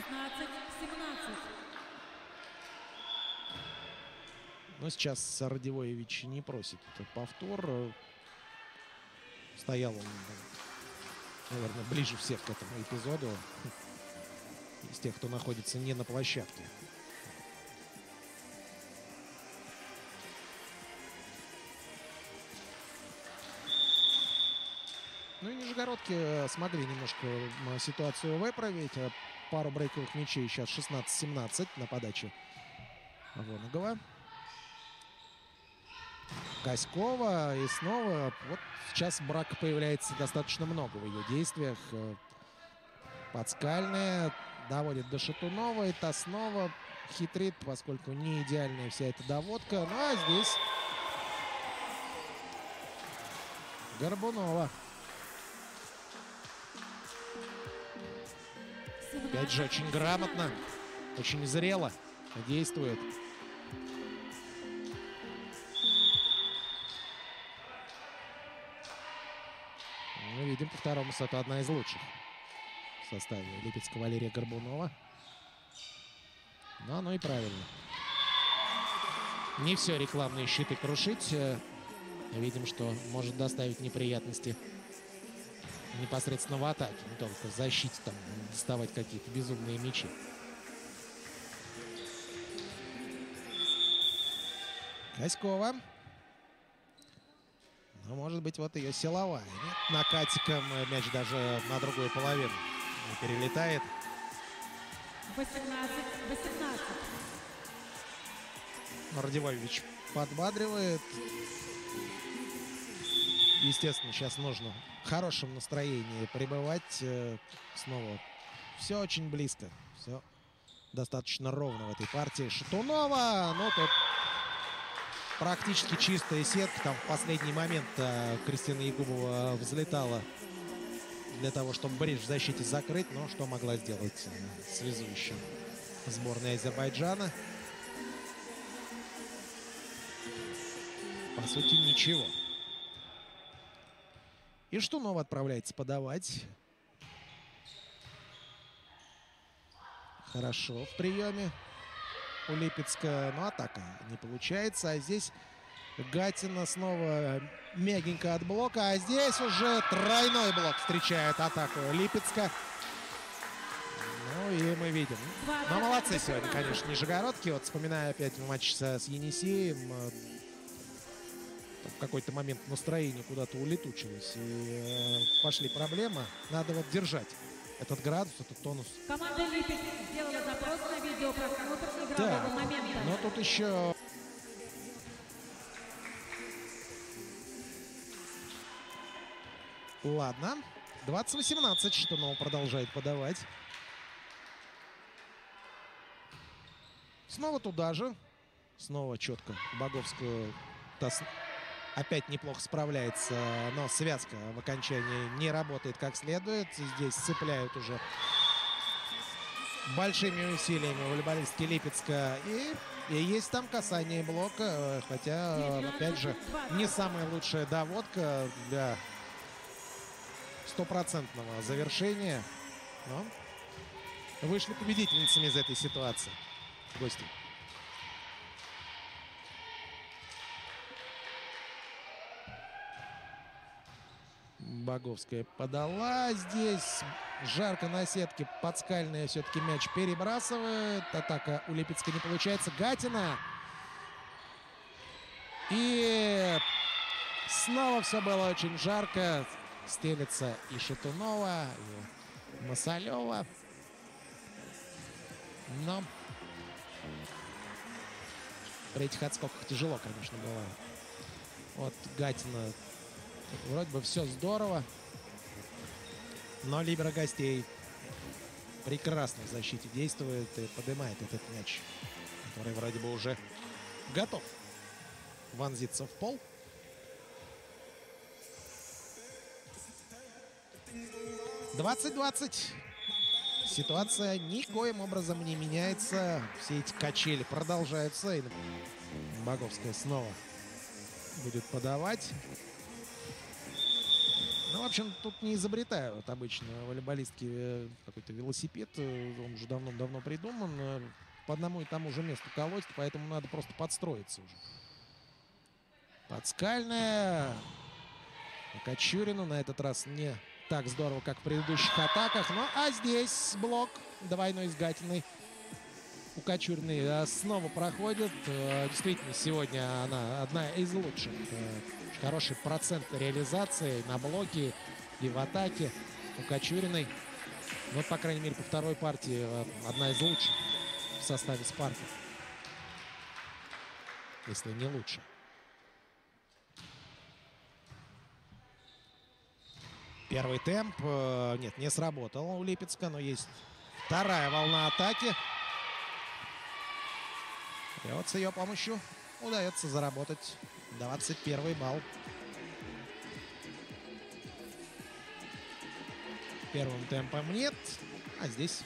Но сейчас Радивоевич не просит повтор. Стоял он, наверное, ближе всех к этому эпизоду. Из тех, кто находится не на площадке. Ну и нижегородки смогли немножко ситуацию выправить. Пару брейковых мячей. Сейчас 16-17 на подаче Воногова. Коськова. И снова вот сейчас брака появляется достаточно много в ее действиях. Подскальная доводит до Шатуновой. Та снова хитрит, поскольку не идеальная вся эта доводка. Ну а здесь Горбунова. Опять же, очень грамотно, очень зрело действует. Мы видим, по второму сету одна из лучших в составе Липецка Валерия Горбунова. Ну, оно и правильно. Не все рекламные щиты крушить. Видим, что может доставить неприятности непосредственно в атаке. Не только в защите там доставать какие-то безумные мячи. Коськова. Ну, может быть, вот ее силовая. Нет, накатиком мяч даже на другую половину перелетает. 18-18. Радивоевич подбадривает. Естественно, сейчас нужно в хорошем настроении пребывать. Снова все очень близко. Все достаточно ровно в этой партии. Шатунова. Ну, тут практически чистая сетка. Там в последний момент Кристина Ягубова взлетала для того, чтобы брешь в защите закрыть. Но что могла сделать связующая сборная Азербайджана? По сути, ничего. И Шатунова отправляется подавать. Хорошо в приеме у Липецка. Но атака не получается. А здесь Гатина снова мягенько от блока. А здесь уже тройной блок встречает атаку Липецка. Ну и мы видим. Но молодцы сегодня, конечно, нижегородки. Вот вспоминая опять матч с Енисеем. В какой-то момент настроение куда-то улетучилось. И пошли проблемы. Надо вот держать этот градус, этот тонус. Команда «Липецк» сделала запрос на видеопросмотр игроков игрового момента. Но тут еще... Ладно. 20-18. Шатунов продолжает подавать. Снова туда же. Снова четко Боговскую. Опять неплохо справляется, но связка в окончании не работает как следует. Здесь цепляют уже большими усилиями волейболистки Липецка. И есть там касание блока, хотя, опять же, не самая лучшая доводка для стопроцентного завершения. Но вышли победительницами из этой ситуации гости. Боговская подала здесь. Жарко на сетке. Подскальная все-таки мяч перебрасывает. Атака у Липецка не получается. Гатина. И снова все было очень жарко. Стелится и Шатунова, и Масалева. Но при этих отскоках тяжело, конечно, бывает. Вот Гатина. Вроде бы все здорово. Но либеро гостей прекрасно в защите действует и поднимает этот мяч, который вроде бы уже готов вонзиться в пол. 20-20. Ситуация никоим образом не меняется. Все эти качели продолжаются. И Боговская снова будет подавать. Ну, в общем, тут не изобретают обычно волейболистки какой-то велосипед. Он уже давно-давно придуман. По одному и тому же месту колоть, поэтому надо просто подстроиться уже. Подскальная. Кочурину на этот раз не так здорово, как в предыдущих атаках. Ну, а здесь блок двойной с Гатиной. У Кочуриной снова проходит. Действительно, сегодня она одна из лучших. Хороший процент реализации на блоке и в атаке у Кочуриной. Ну, по крайней мере, по второй партии одна из лучших в составе Спарты. Если не лучше. Первый темп. Нет, не сработал у Липецка, но есть вторая волна атаки. И вот с ее помощью удается заработать 21 балл. Первым темпом нет. А здесь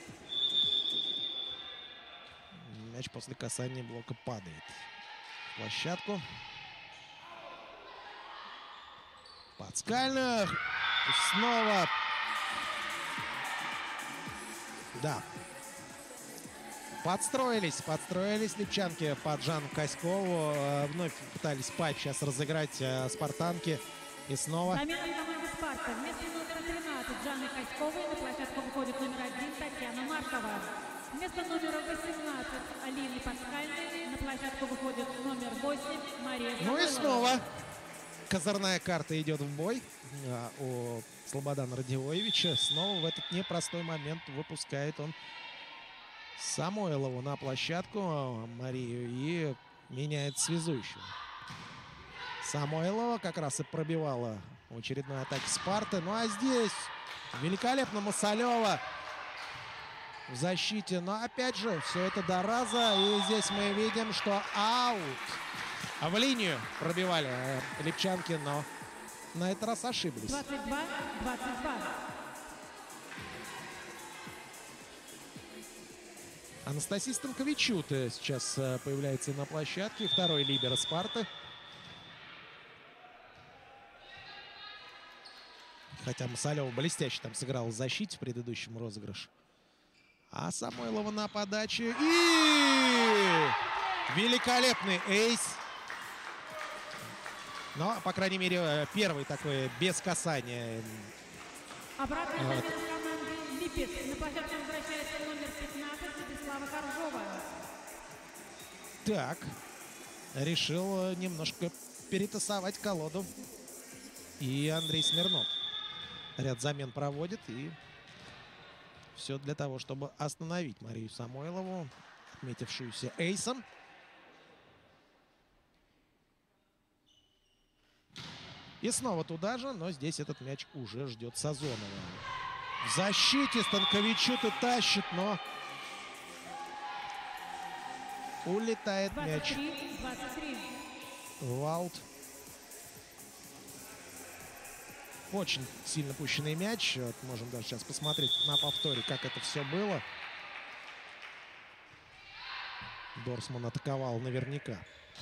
мяч после касания блока падает в площадку. Подскальных. Снова. Да. Подстроились липчанки под Жанну Коськову. Вновь пытались Пайп сейчас разыграть спартанки. И снова. Замена команды «Спарта». Вместо номера 13 Жанны Коськовой на площадку выходит номер 1 Татьяна Маркова. Вместо номера 18 Алины Подскальной на площадку выходит номер 8 Мария Самойлова. Ну и снова козырная карта идет в бой у Слободана Радивоевича. Снова в этот непростой момент выпускает он Самойлову на площадку, Марию, и меняет связующую. Самойлова как раз и пробивала в очередной атаке Спарты. Ну а здесь великолепно Масалева в защите. Но опять же, все это до раза. И здесь мы видим, что аут. А в линию пробивали липчанки, но на этот раз ошиблись. 22-22. Анастасия Станковичут сейчас появляется на площадке. Второй либеро Спарты. Хотя Масалева блестяще там сыграла в защите в предыдущем розыгрыше. А Самойлова на подаче. И великолепный эйс. Но, по крайней мере, первый такой без касания. Обратная замена команды Липец. На площадку возвращается номер 15 Владислава Коржова. Так. Решил немножко перетасовать колоду. И Андрей Смирнов ряд замен проводит. И все для того, чтобы остановить Марию Самойлову. отметившуюся эйсом. И снова туда же, но здесь этот мяч уже ждет Сазонова. В защите Станковичута тащит, но улетает мяч. 23. В аут. Очень сильно пущенный мяч. Вот можем даже сейчас посмотреть на повторе, как это все было. Дорсман атаковал наверняка.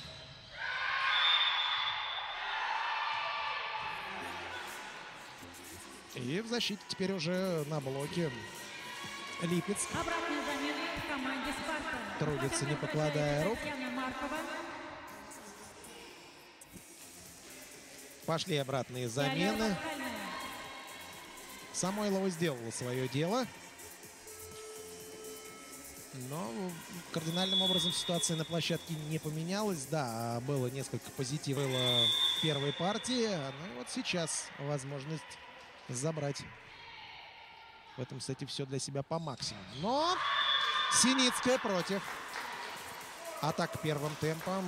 И в защите теперь уже на блоке Липец. Обратная замена в команде «Спарта». Трудится, не покладая рук. Татьяна Маркова. Пошли обратные И замены. Алена Паскальная. Самойлова сделала свое дело. Но кардинальным образом ситуация на площадке не поменялась. Да, было несколько позитивов в первой партии. Ну и вот сейчас возможность забрать в этом сете все для себя по максимуму. Но Синицкая против. Атака первым темпом.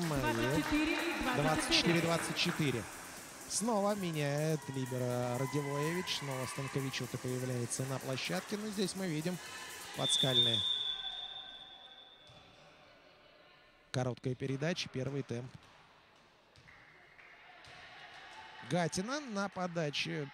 24-24. Снова меняет либеро Радивоевич. Снова Станковичута появляется на площадке. Но здесь мы видим Паскальная. Короткая передача, первый темп. Гатина на подаче.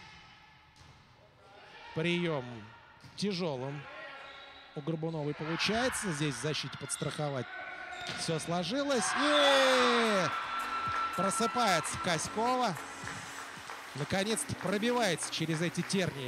Прием тяжелым у Горбуновой получается. Здесь в защите подстраховать все сложилось. И просыпается Коськова. Наконец-то пробивается через эти тернии.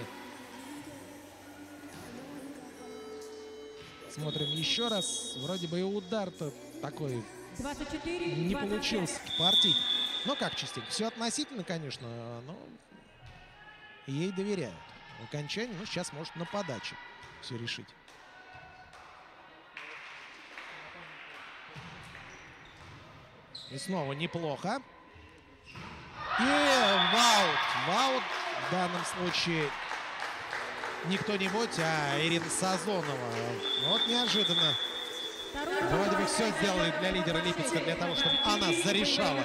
Смотрим еще раз. Вроде бы и удар-то такой 24, не получился в партии. Но как частенько. Все относительно, конечно, но ей доверяют. В окончании, ну, сейчас может на подаче все решить. И снова неплохо. И ваут. Ваут в данном случае не кто-нибудь, а Ирина Сазонова. Вот неожиданно. Вроде бы все сделали для лидера Липецка, для того, чтобы она зарешала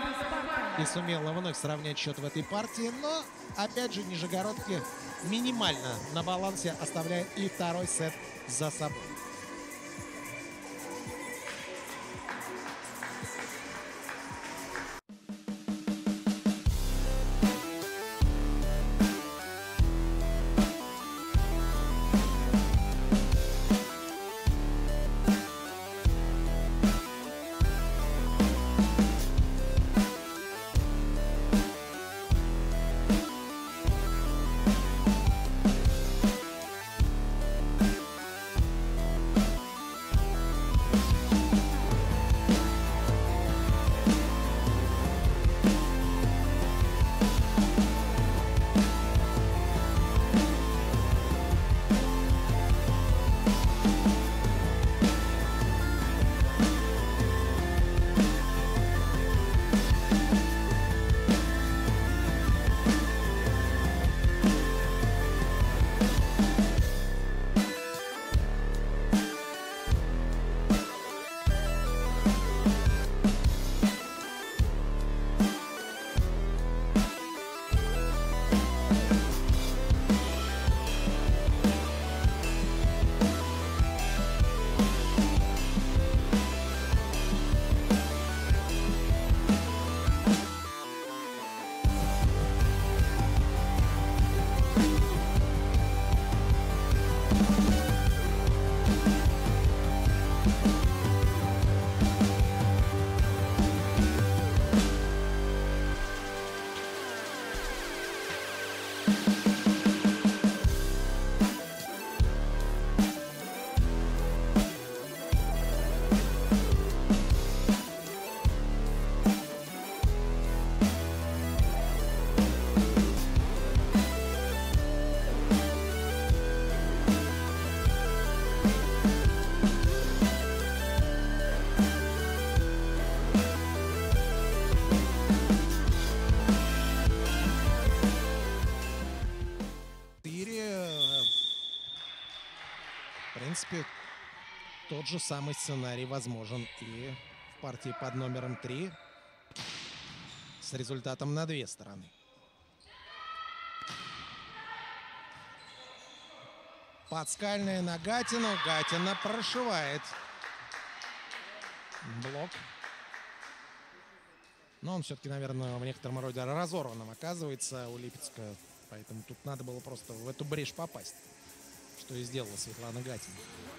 и сумела вновь сравнять счет в этой партии. Но, опять же, нижегородки минимально на балансе оставляют и второй сет за собой. В принципе, тот же самый сценарий возможен и в партии под номером 3 с результатом на 2 стороны. Подскальная на Гатину. Гатина прошивает блок. Но он все-таки, наверное, в некотором роде разорванным оказывается у Липецка. Поэтому тут надо было просто в эту брешь попасть, что и сделала Светлана Гатина.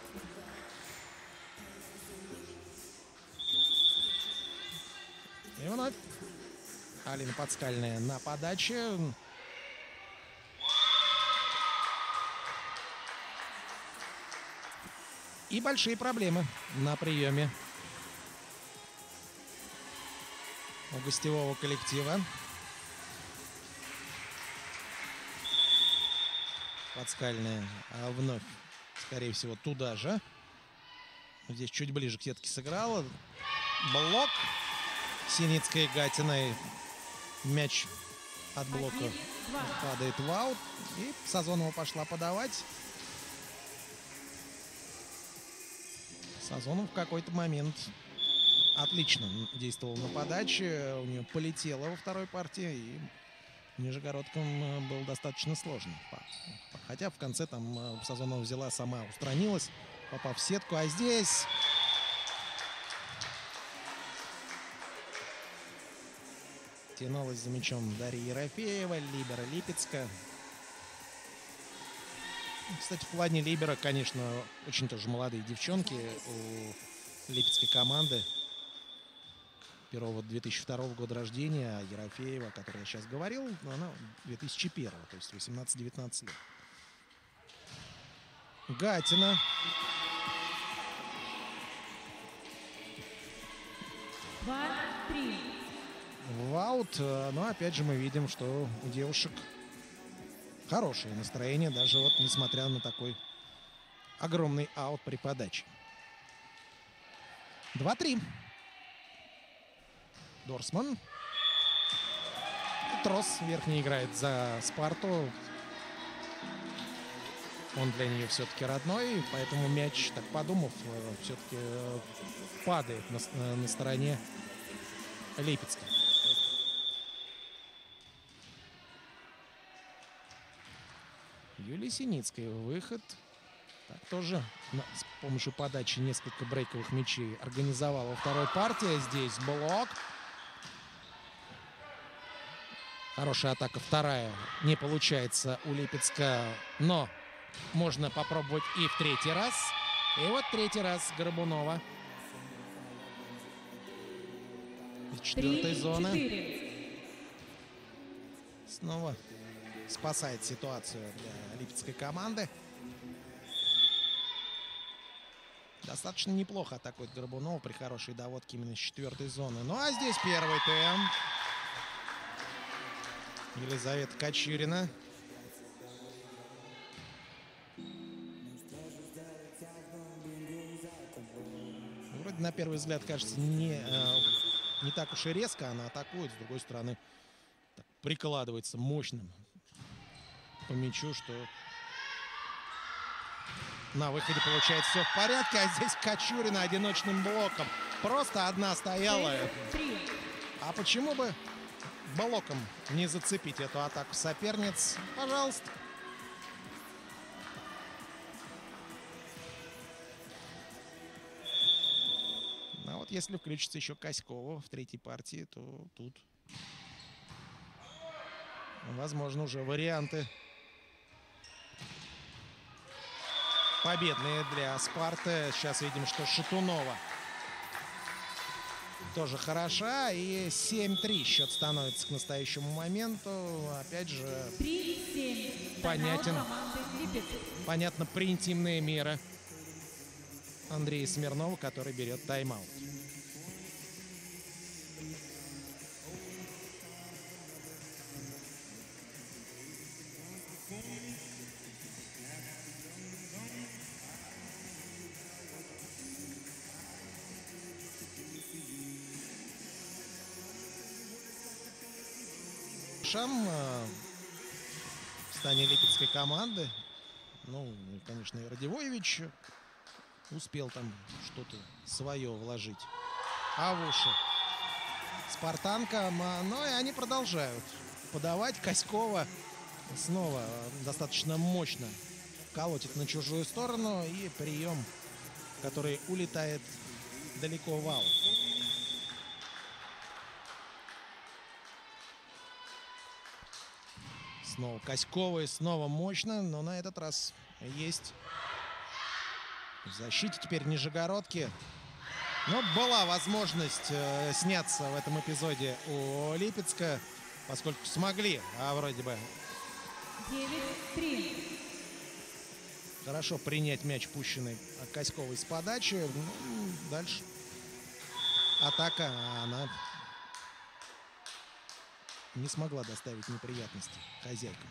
И вновь Алина Подскальная на подаче. И большие проблемы на приеме у гостевого коллектива. Подскальная вновь, скорее всего, туда же. Здесь чуть ближе к сетке сыграла. Блок. Синицкая и Гатиной. Мяч от блока падает в аут. И Сазонова пошла подавать. Сазонов в какой-то момент отлично действовал на подаче. У нее полетело во второй партии. И нижегородкам было достаточно сложно. Хотя в конце там Сазонова взяла, сама устранилась, попав в сетку. А здесь тянулась за мячом Дарья Ерофеева, либеро Липецка. Кстати, в плане либера, конечно, очень тоже молодые девчонки у липецкой команды. Перова 2002 года рождения, а Ерофеева, о которой я сейчас говорил, она 2001, то есть 18-19 лет. Гатина. В аут, но опять же мы видим, что у девушек хорошее настроение, даже вот несмотря на такой огромный аут при подаче. 2-3. Дорсман. Трос верхний играет за Спарту. Он для нее все-таки родной, поэтому мяч, так подумав, все-таки падает на стороне Липецка. Юлия Синицкая. Выход. Так, тоже с помощью подачи несколько брейковых мячей организовала во второй партии. Здесь блок. Хорошая атака, вторая. Не получается у Липецка, но можно попробовать и в третий раз. И вот третий раз Горбунова. Из четвертой зоны. Снова спасает ситуацию для липецкой команды. Достаточно неплохо атакует Горбунова при хорошей доводке именно с четвертой зоны. Ну а здесь первый ТМ. Елизавета Кочурина. Вроде на первый взгляд кажется не так уж и резко она атакует. С другой стороны, так прикладывается мощным по мячу, что на выходе получается все в порядке. А здесь Кочурина одиночным блоком. Просто одна стояла. А почему бы блоком не зацепить эту атаку соперниц? Пожалуйста. А вот если включится еще Коськова в третьей партии, то тут возможно уже варианты победные для Спарты. Сейчас видим, что Шатунова тоже хороша. И 7-3 счет становится к настоящему моменту. Опять же, понятно, преинтимные меры Андрея Смирнова, который берет тайм-аут. В стане липецкой команды. Ну, конечно, и Радивоевич успел там что-то свое вложить. А в уши спартанкам. Но и они продолжают подавать. Коськова снова достаточно мощно колотит на чужую сторону. И прием, который улетает далеко в аут. Снова Коськова и снова мощно. Но на этот раз есть в защите теперь Нижегородки. Но была возможность сняться в этом эпизоде у Липецка, поскольку смогли, вроде бы 9-3. Хорошо принять мяч, пущенный Коськовой с подачи. Ну, дальше атака, она не смогла доставить неприятности хозяйкам.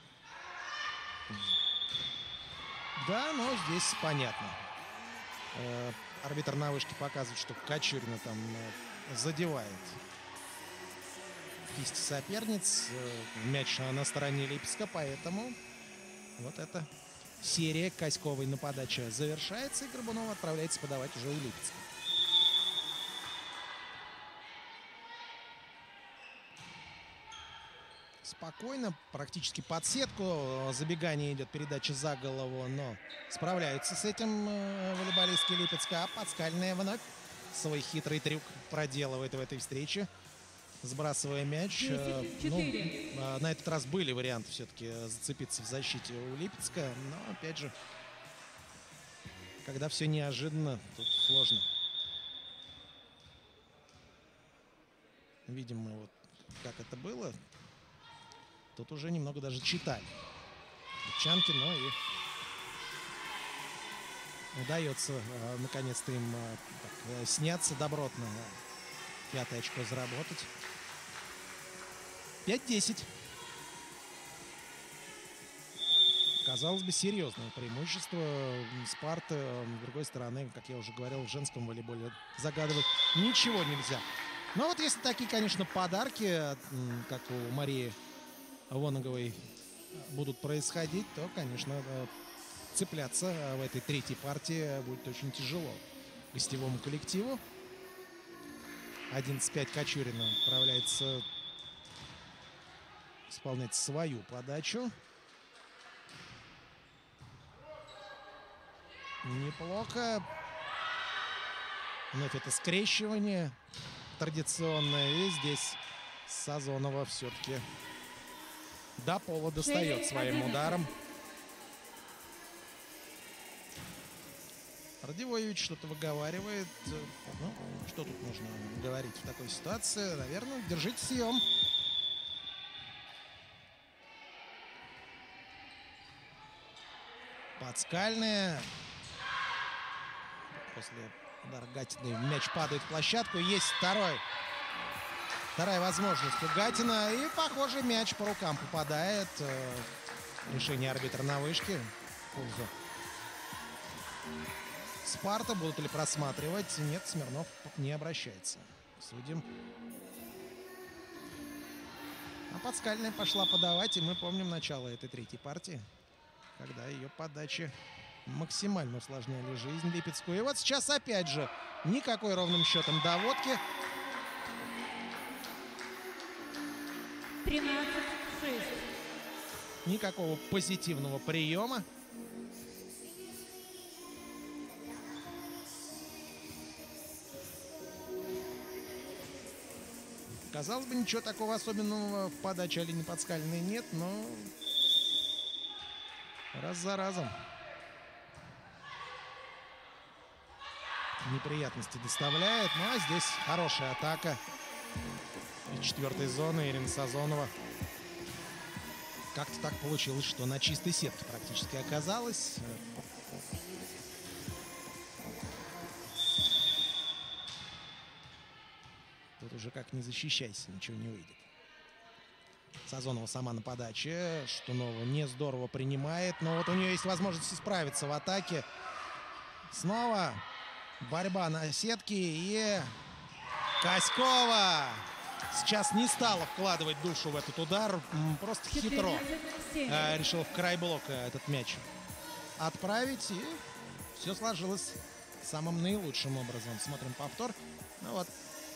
Да, но здесь понятно. Арбитр на вышке показывает, что Кочурина там задевает кисть соперниц. Мяч на стороне Липецка, поэтому вот эта серия Коськовой на подаче завершается, и Горбунова отправляется подавать уже у Липецка. Спокойно, практически под сетку. Забегание идет, передача за голову, но справляются с этим волейболистки Липецка. А Подскальная вновь свой хитрый трюк проделывает в этой встрече, сбрасывая мяч. Ну, на этот раз были варианты все-таки зацепиться в защите у Липецка, но опять же, когда все неожиданно, тут сложно. Видим мы вот, как это было. Тут уже немного даже читали Чанки, но и удается наконец-то им сняться добротно. 5-е очко заработать. 5-10. Казалось бы, серьезное преимущество Спарты. С другой стороны, как я уже говорил, в женском волейболе загадывать ничего нельзя. Но вот если такие, конечно, подарки, как у Марии Воноговой, будут происходить, то, конечно, цепляться в этой третьей партии будет очень тяжело гостевому коллективу. 11-5 Кочурина отправляется исполнять свою подачу. Неплохо. Вновь это скрещивание традиционное. И здесь Сазонова все-таки до пола достает своим ударом. Радивоевич что-то выговаривает. Ну, что тут нужно говорить в такой ситуации? Наверное, держите съем. Подскальная. После удара Гатиной мяч падает в площадку. Есть вторая возможность у Гатина. И, похоже, мяч по рукам попадает. Решение арбитра на вышке в пользу Спарта. Будут ли просматривать? Нет, Смирнов не обращается к судьям. А Подскальная пошла подавать. И мы помним начало этой третьей партии, когда ее подачи максимально усложняли жизнь Липецкую. И вот сейчас опять же никакой ровным счетом доводки. 13-6. Никакого позитивного приема. Казалось бы, ничего такого особенного в подаче Алины Подскальной нет, но раз за разом неприятности доставляет. Ну а здесь хорошая атака из четвертой зоны Ирина Сазонова. Как-то так получилось, что на чистой сетке практически оказалась. Тут уже как не защищайся, ничего не выйдет. Сазонова сама на подаче. Штунова не здорово принимает, но вот у нее есть возможность исправиться в атаке. Снова борьба на сетке, и Коськова сейчас не стала вкладывать душу в этот удар. Просто хитро решил в край блока этот мяч отправить. И Все сложилось самым наилучшим образом. Смотрим повтор. Ну вот.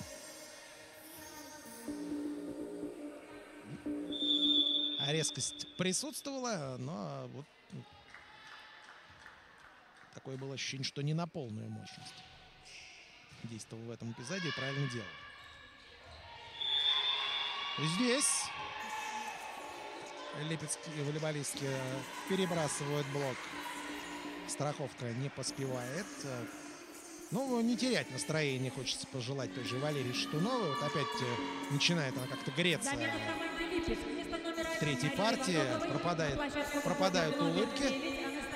Резкость присутствовала, но вот такое было ощущение, что не на полную мощность действовал в этом эпизоде и правильно делал. Здесь липецкие волейболистки перебрасывают блок. Страховка не поспевает. Ну, не терять настроение хочется пожелать той же Валерии Шатуновой. Вот опять начинает она как-то греться в третьей партии. Пропадают улыбки.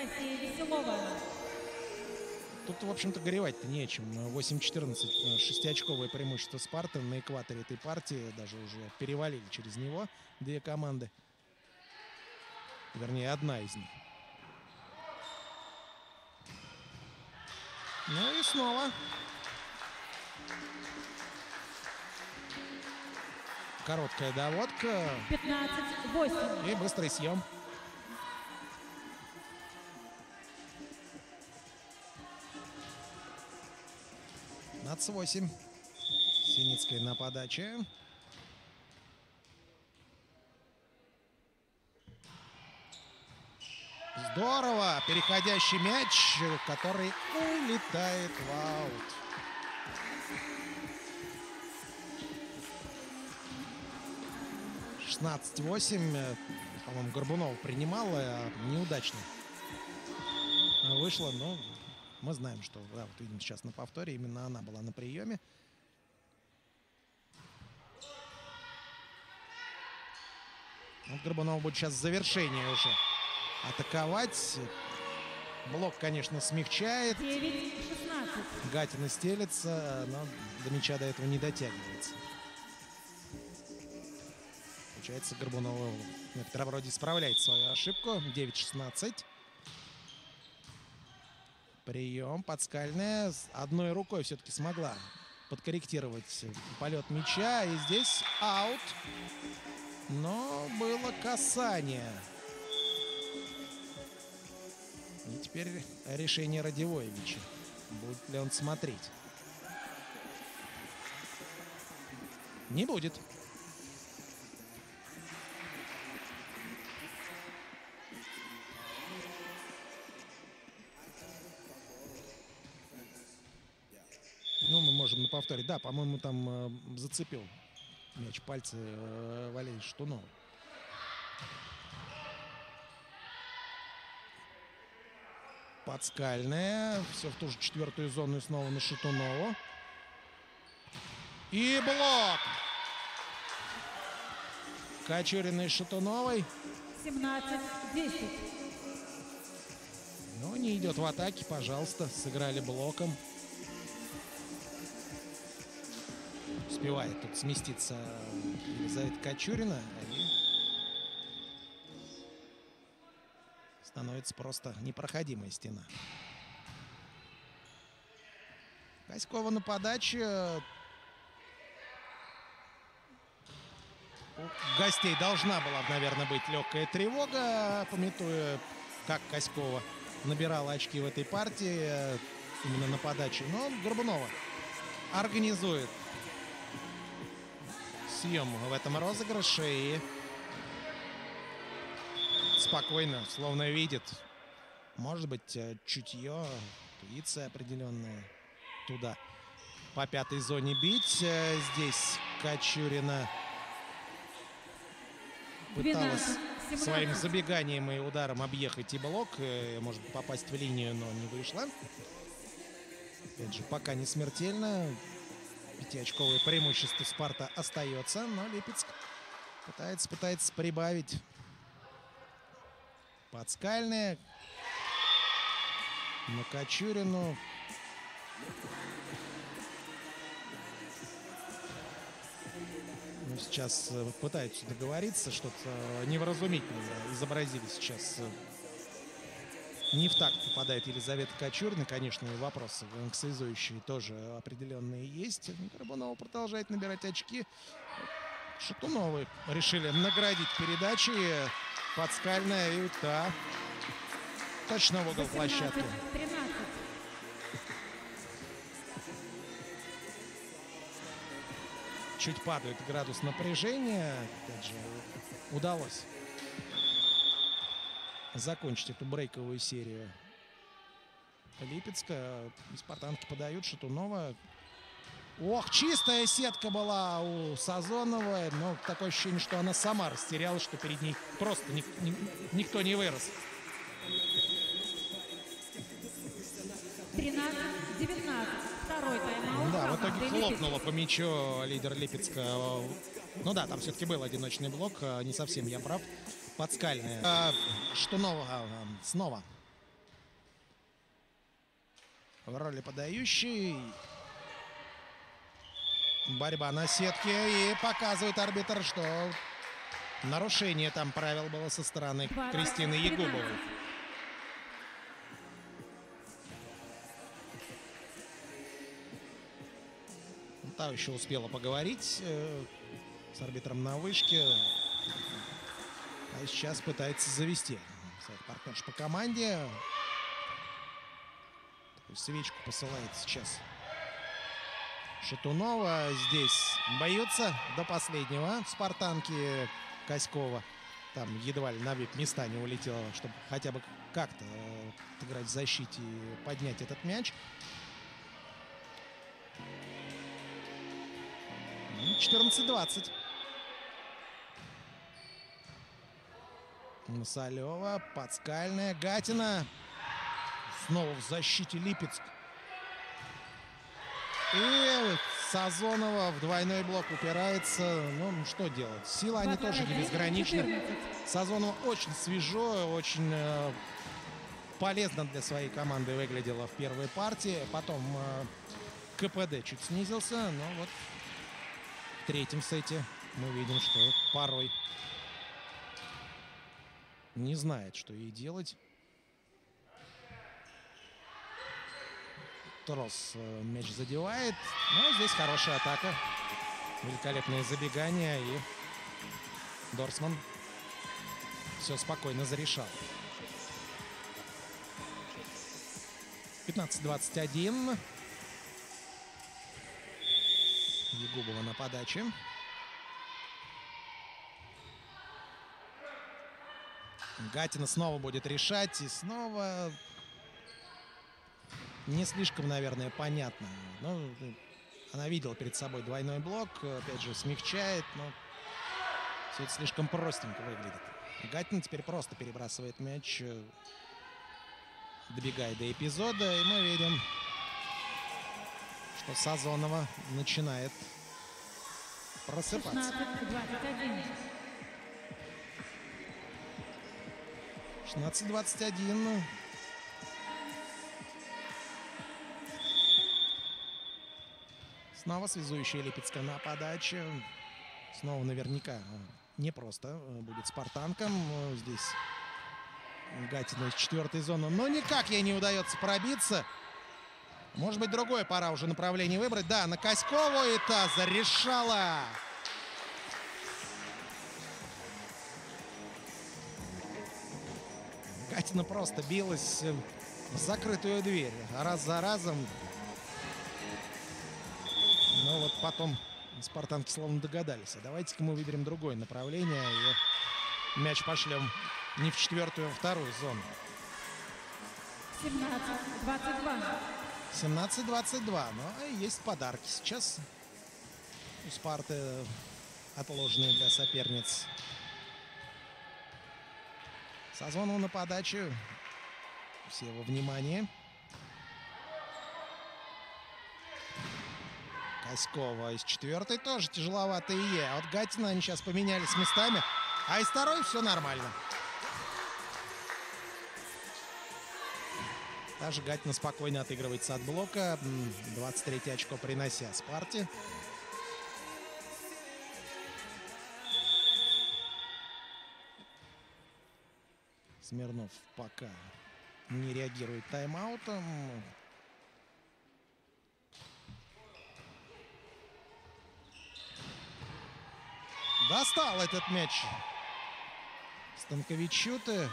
Тут, в общем-то, горевать-то не о чем. 8-14, 6-очковое преимущество Спарты на экваторе этой партии. Даже уже перевалили через него две команды. Вернее, одна из них. Ну и снова. Короткая доводка. 15-8. И быстрый съем. Нац-8. Синицкая на подаче. Здорово! Переходящий мяч, который улетает в аут. (16-8). По-моему, Горбунова принимала, неудачно вышло, но мы знаем, что, да, вот видим сейчас на повторе, именно она была на приеме. Вот Горбунова будет сейчас завершение уже атаковать. Блок, конечно, смягчает. 9-16. Гатина стелется, но до мяча до этого не дотягивается. Получается, Горбунова в некотором роде исправляет свою ошибку. 9-16. Прием, Подскальная. Одной рукой все-таки смогла подкорректировать полет мяча. И здесь аут. Но было касание. И теперь решение Радивоевича. Будет ли он смотреть? Не будет. Ну, мы можем на повторе. Да, по-моему, там зацепил мяч пальцы Валерии Шатуновой. Подскальная. Все в ту же четвертую зону и снова на Шатунову. И блок. Кочурина и Шатуновой. 17-10. Но не идет в атаке, пожалуйста. Сыграли блоком. Успевает тут сместиться Елизавета Кочурина. И становится просто непроходимая стена. Коськова на подаче. У гостей должна была, наверное, быть легкая тревога, памятуя, как Коськова набирала очки в этой партии именно на подаче. Но Горбунова организует съем в этом розыгрыше и спокойно, словно видит, может быть, чутье, интуиция определенная туда. По пятой зоне бить. Здесь Кочурина пыталась своим забеганием и ударом объехать и блок, может попасть в линию, но не вышла. Опять же, пока не смертельно. 5-очковое преимущество Спарта остается, но Липецк пытается прибавить. Подскальная на Кочурину. Ну, сейчас пытаются договориться, что-то невразумительное изобразили сейчас. Не в такт попадает Елизавета Кочурина. Конечно, и вопросы к связующей тоже определенные есть. Горбунова продолжает набирать очки. Шатуновой решили наградить передачей. Подскальная и та точно в угол площадки. 13. чуть падает градус напряжения. Опять же, удалось закончить эту брейковую серию Липецка. И спартанки подают. Шатунова. Ох, чистая сетка была у Сазонова. Но такое ощущение, что она сама растерялась, что перед ней просто никто не вырос. 13-19. Второй тайм-аут. Да, в итоге хлопнула по мячу лидер Липецка. Ну да, там все-таки был одиночный блок. Не совсем я прав. Подскальная. Шатунова снова в роли подающей. Борьба на сетке. И показывает арбитр, что нарушение там правил было со стороны Кристины Егубовой. Та еще успела поговорить с арбитром на вышке. А сейчас пытается завести своих партнерш по команде. Такую свечку посылает сейчас Шатунова. Здесь боются до последнего спартанки Коськова. Там едва ли на вип-места не улетела, чтобы хотя бы как-то играть в защите и поднять этот мяч. 14-20. Масалева, Подскальная, Гатина. Снова в защите Липецк. И Сазонова в двойной блок упирается. Ну, что делать? Сила они тоже не безграничны. Сазонова очень свежо, очень полезно для своей команды выглядела в первой партии. Потом КПД чуть снизился, но вот в третьем сете мы видим, что порой не знает, что ей делать. Трос мяч задевает. Но здесь хорошая атака. Великолепное забегание. И Дорсман все спокойно зарешал. 15-21. Егубова на подаче. Гатина снова будет решать. И снова не слишком, наверное, понятно. Но она видела перед собой двойной блок. Опять же, смягчает. Но все это слишком простенько выглядит. Гатина теперь просто перебрасывает мяч, добегая до эпизода. И мы видим, что Сазонова начинает просыпаться. 16-21. Снова связующая Липецка на подаче. Снова наверняка непросто будет спартанкам. Здесь Гатина из четвертой зоны. Но никак ей не удается пробиться. Может быть, другое пора уже направление выбрать. Да, на Коськову, и та зарешала. Гатина просто билась в закрытую дверь. Раз за разом. Но вот потом спартанки словно догадались. А давайте-ка мы выберем другое направление. И мяч пошлем не в четвертую, а во вторую зону. 17-22. 17-22. Но есть подарки сейчас у Спарты, отложенные для соперниц. Сазонова на подачу. Все во внимание. Коськова из четвертой тоже тяжеловато и ей. А вот Гатина они сейчас поменялись местами. А из второй все нормально. Даже Гатина спокойно отыгрывается от блока. 23 очко принося Спарте. Смирнов пока не реагирует тайм-аутом. Достал этот мяч Станковичуты.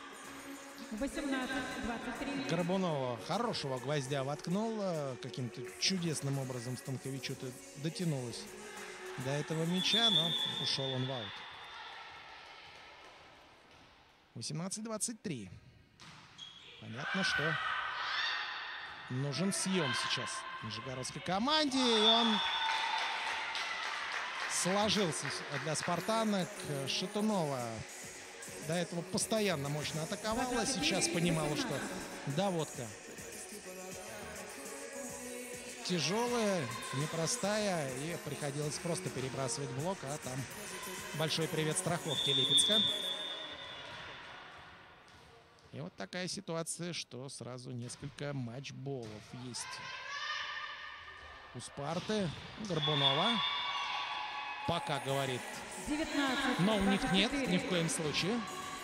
18-23. Горбунова хорошего гвоздя воткнул. Каким-то чудесным образом Станковичуты дотянулась до этого мяча, но ушел он в аут. 18-23. Понятно, что нужен съем сейчас нижегородской команде. И он сложился для спартанок. Шатунова до этого постоянно мощно атаковала. Сейчас понимала, что доводка тяжелая, непростая. И приходилось просто перебрасывать блок. А там большой привет страховке Липецка. И вот такая ситуация, что сразу несколько матчболов есть у Спарты. Горбунова пока говорит, 19, но у них нет, 24. ни в коем случае.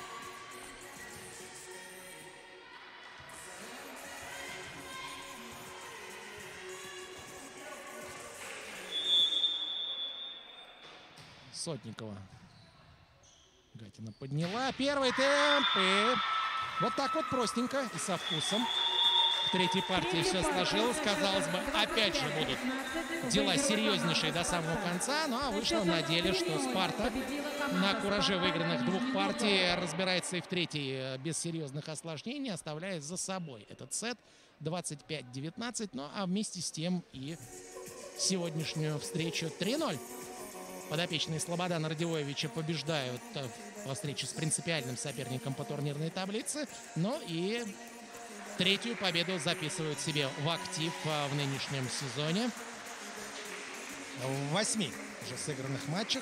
Сотникова. Гатина подняла. Первый темп. И вот так вот простенько и со вкусом. В третьей партии все сложилось. Казалось бы, опять же будут дела серьезнейшие до самого конца. Ну а вышло на деле, что Спарта на кураже выигранных двух партий разбирается и в третьей без серьезных осложнений, оставляет за собой этот сет 25-19. Ну а вместе с тем и сегодняшнюю встречу 3-0. Подопечные Слободана Радивоевича побеждают во встрече с принципиальным соперником по турнирной таблице. Но и третью победу записывают себе в актив в нынешнем сезоне. В 8 уже сыгранных матчах.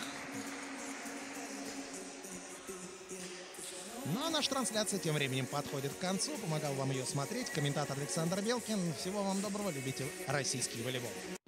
Ну а наша трансляция тем временем подходит к концу. Помогал вам ее смотреть комментатор Александр Белкин. Всего вам доброго, любитель российский волейбол.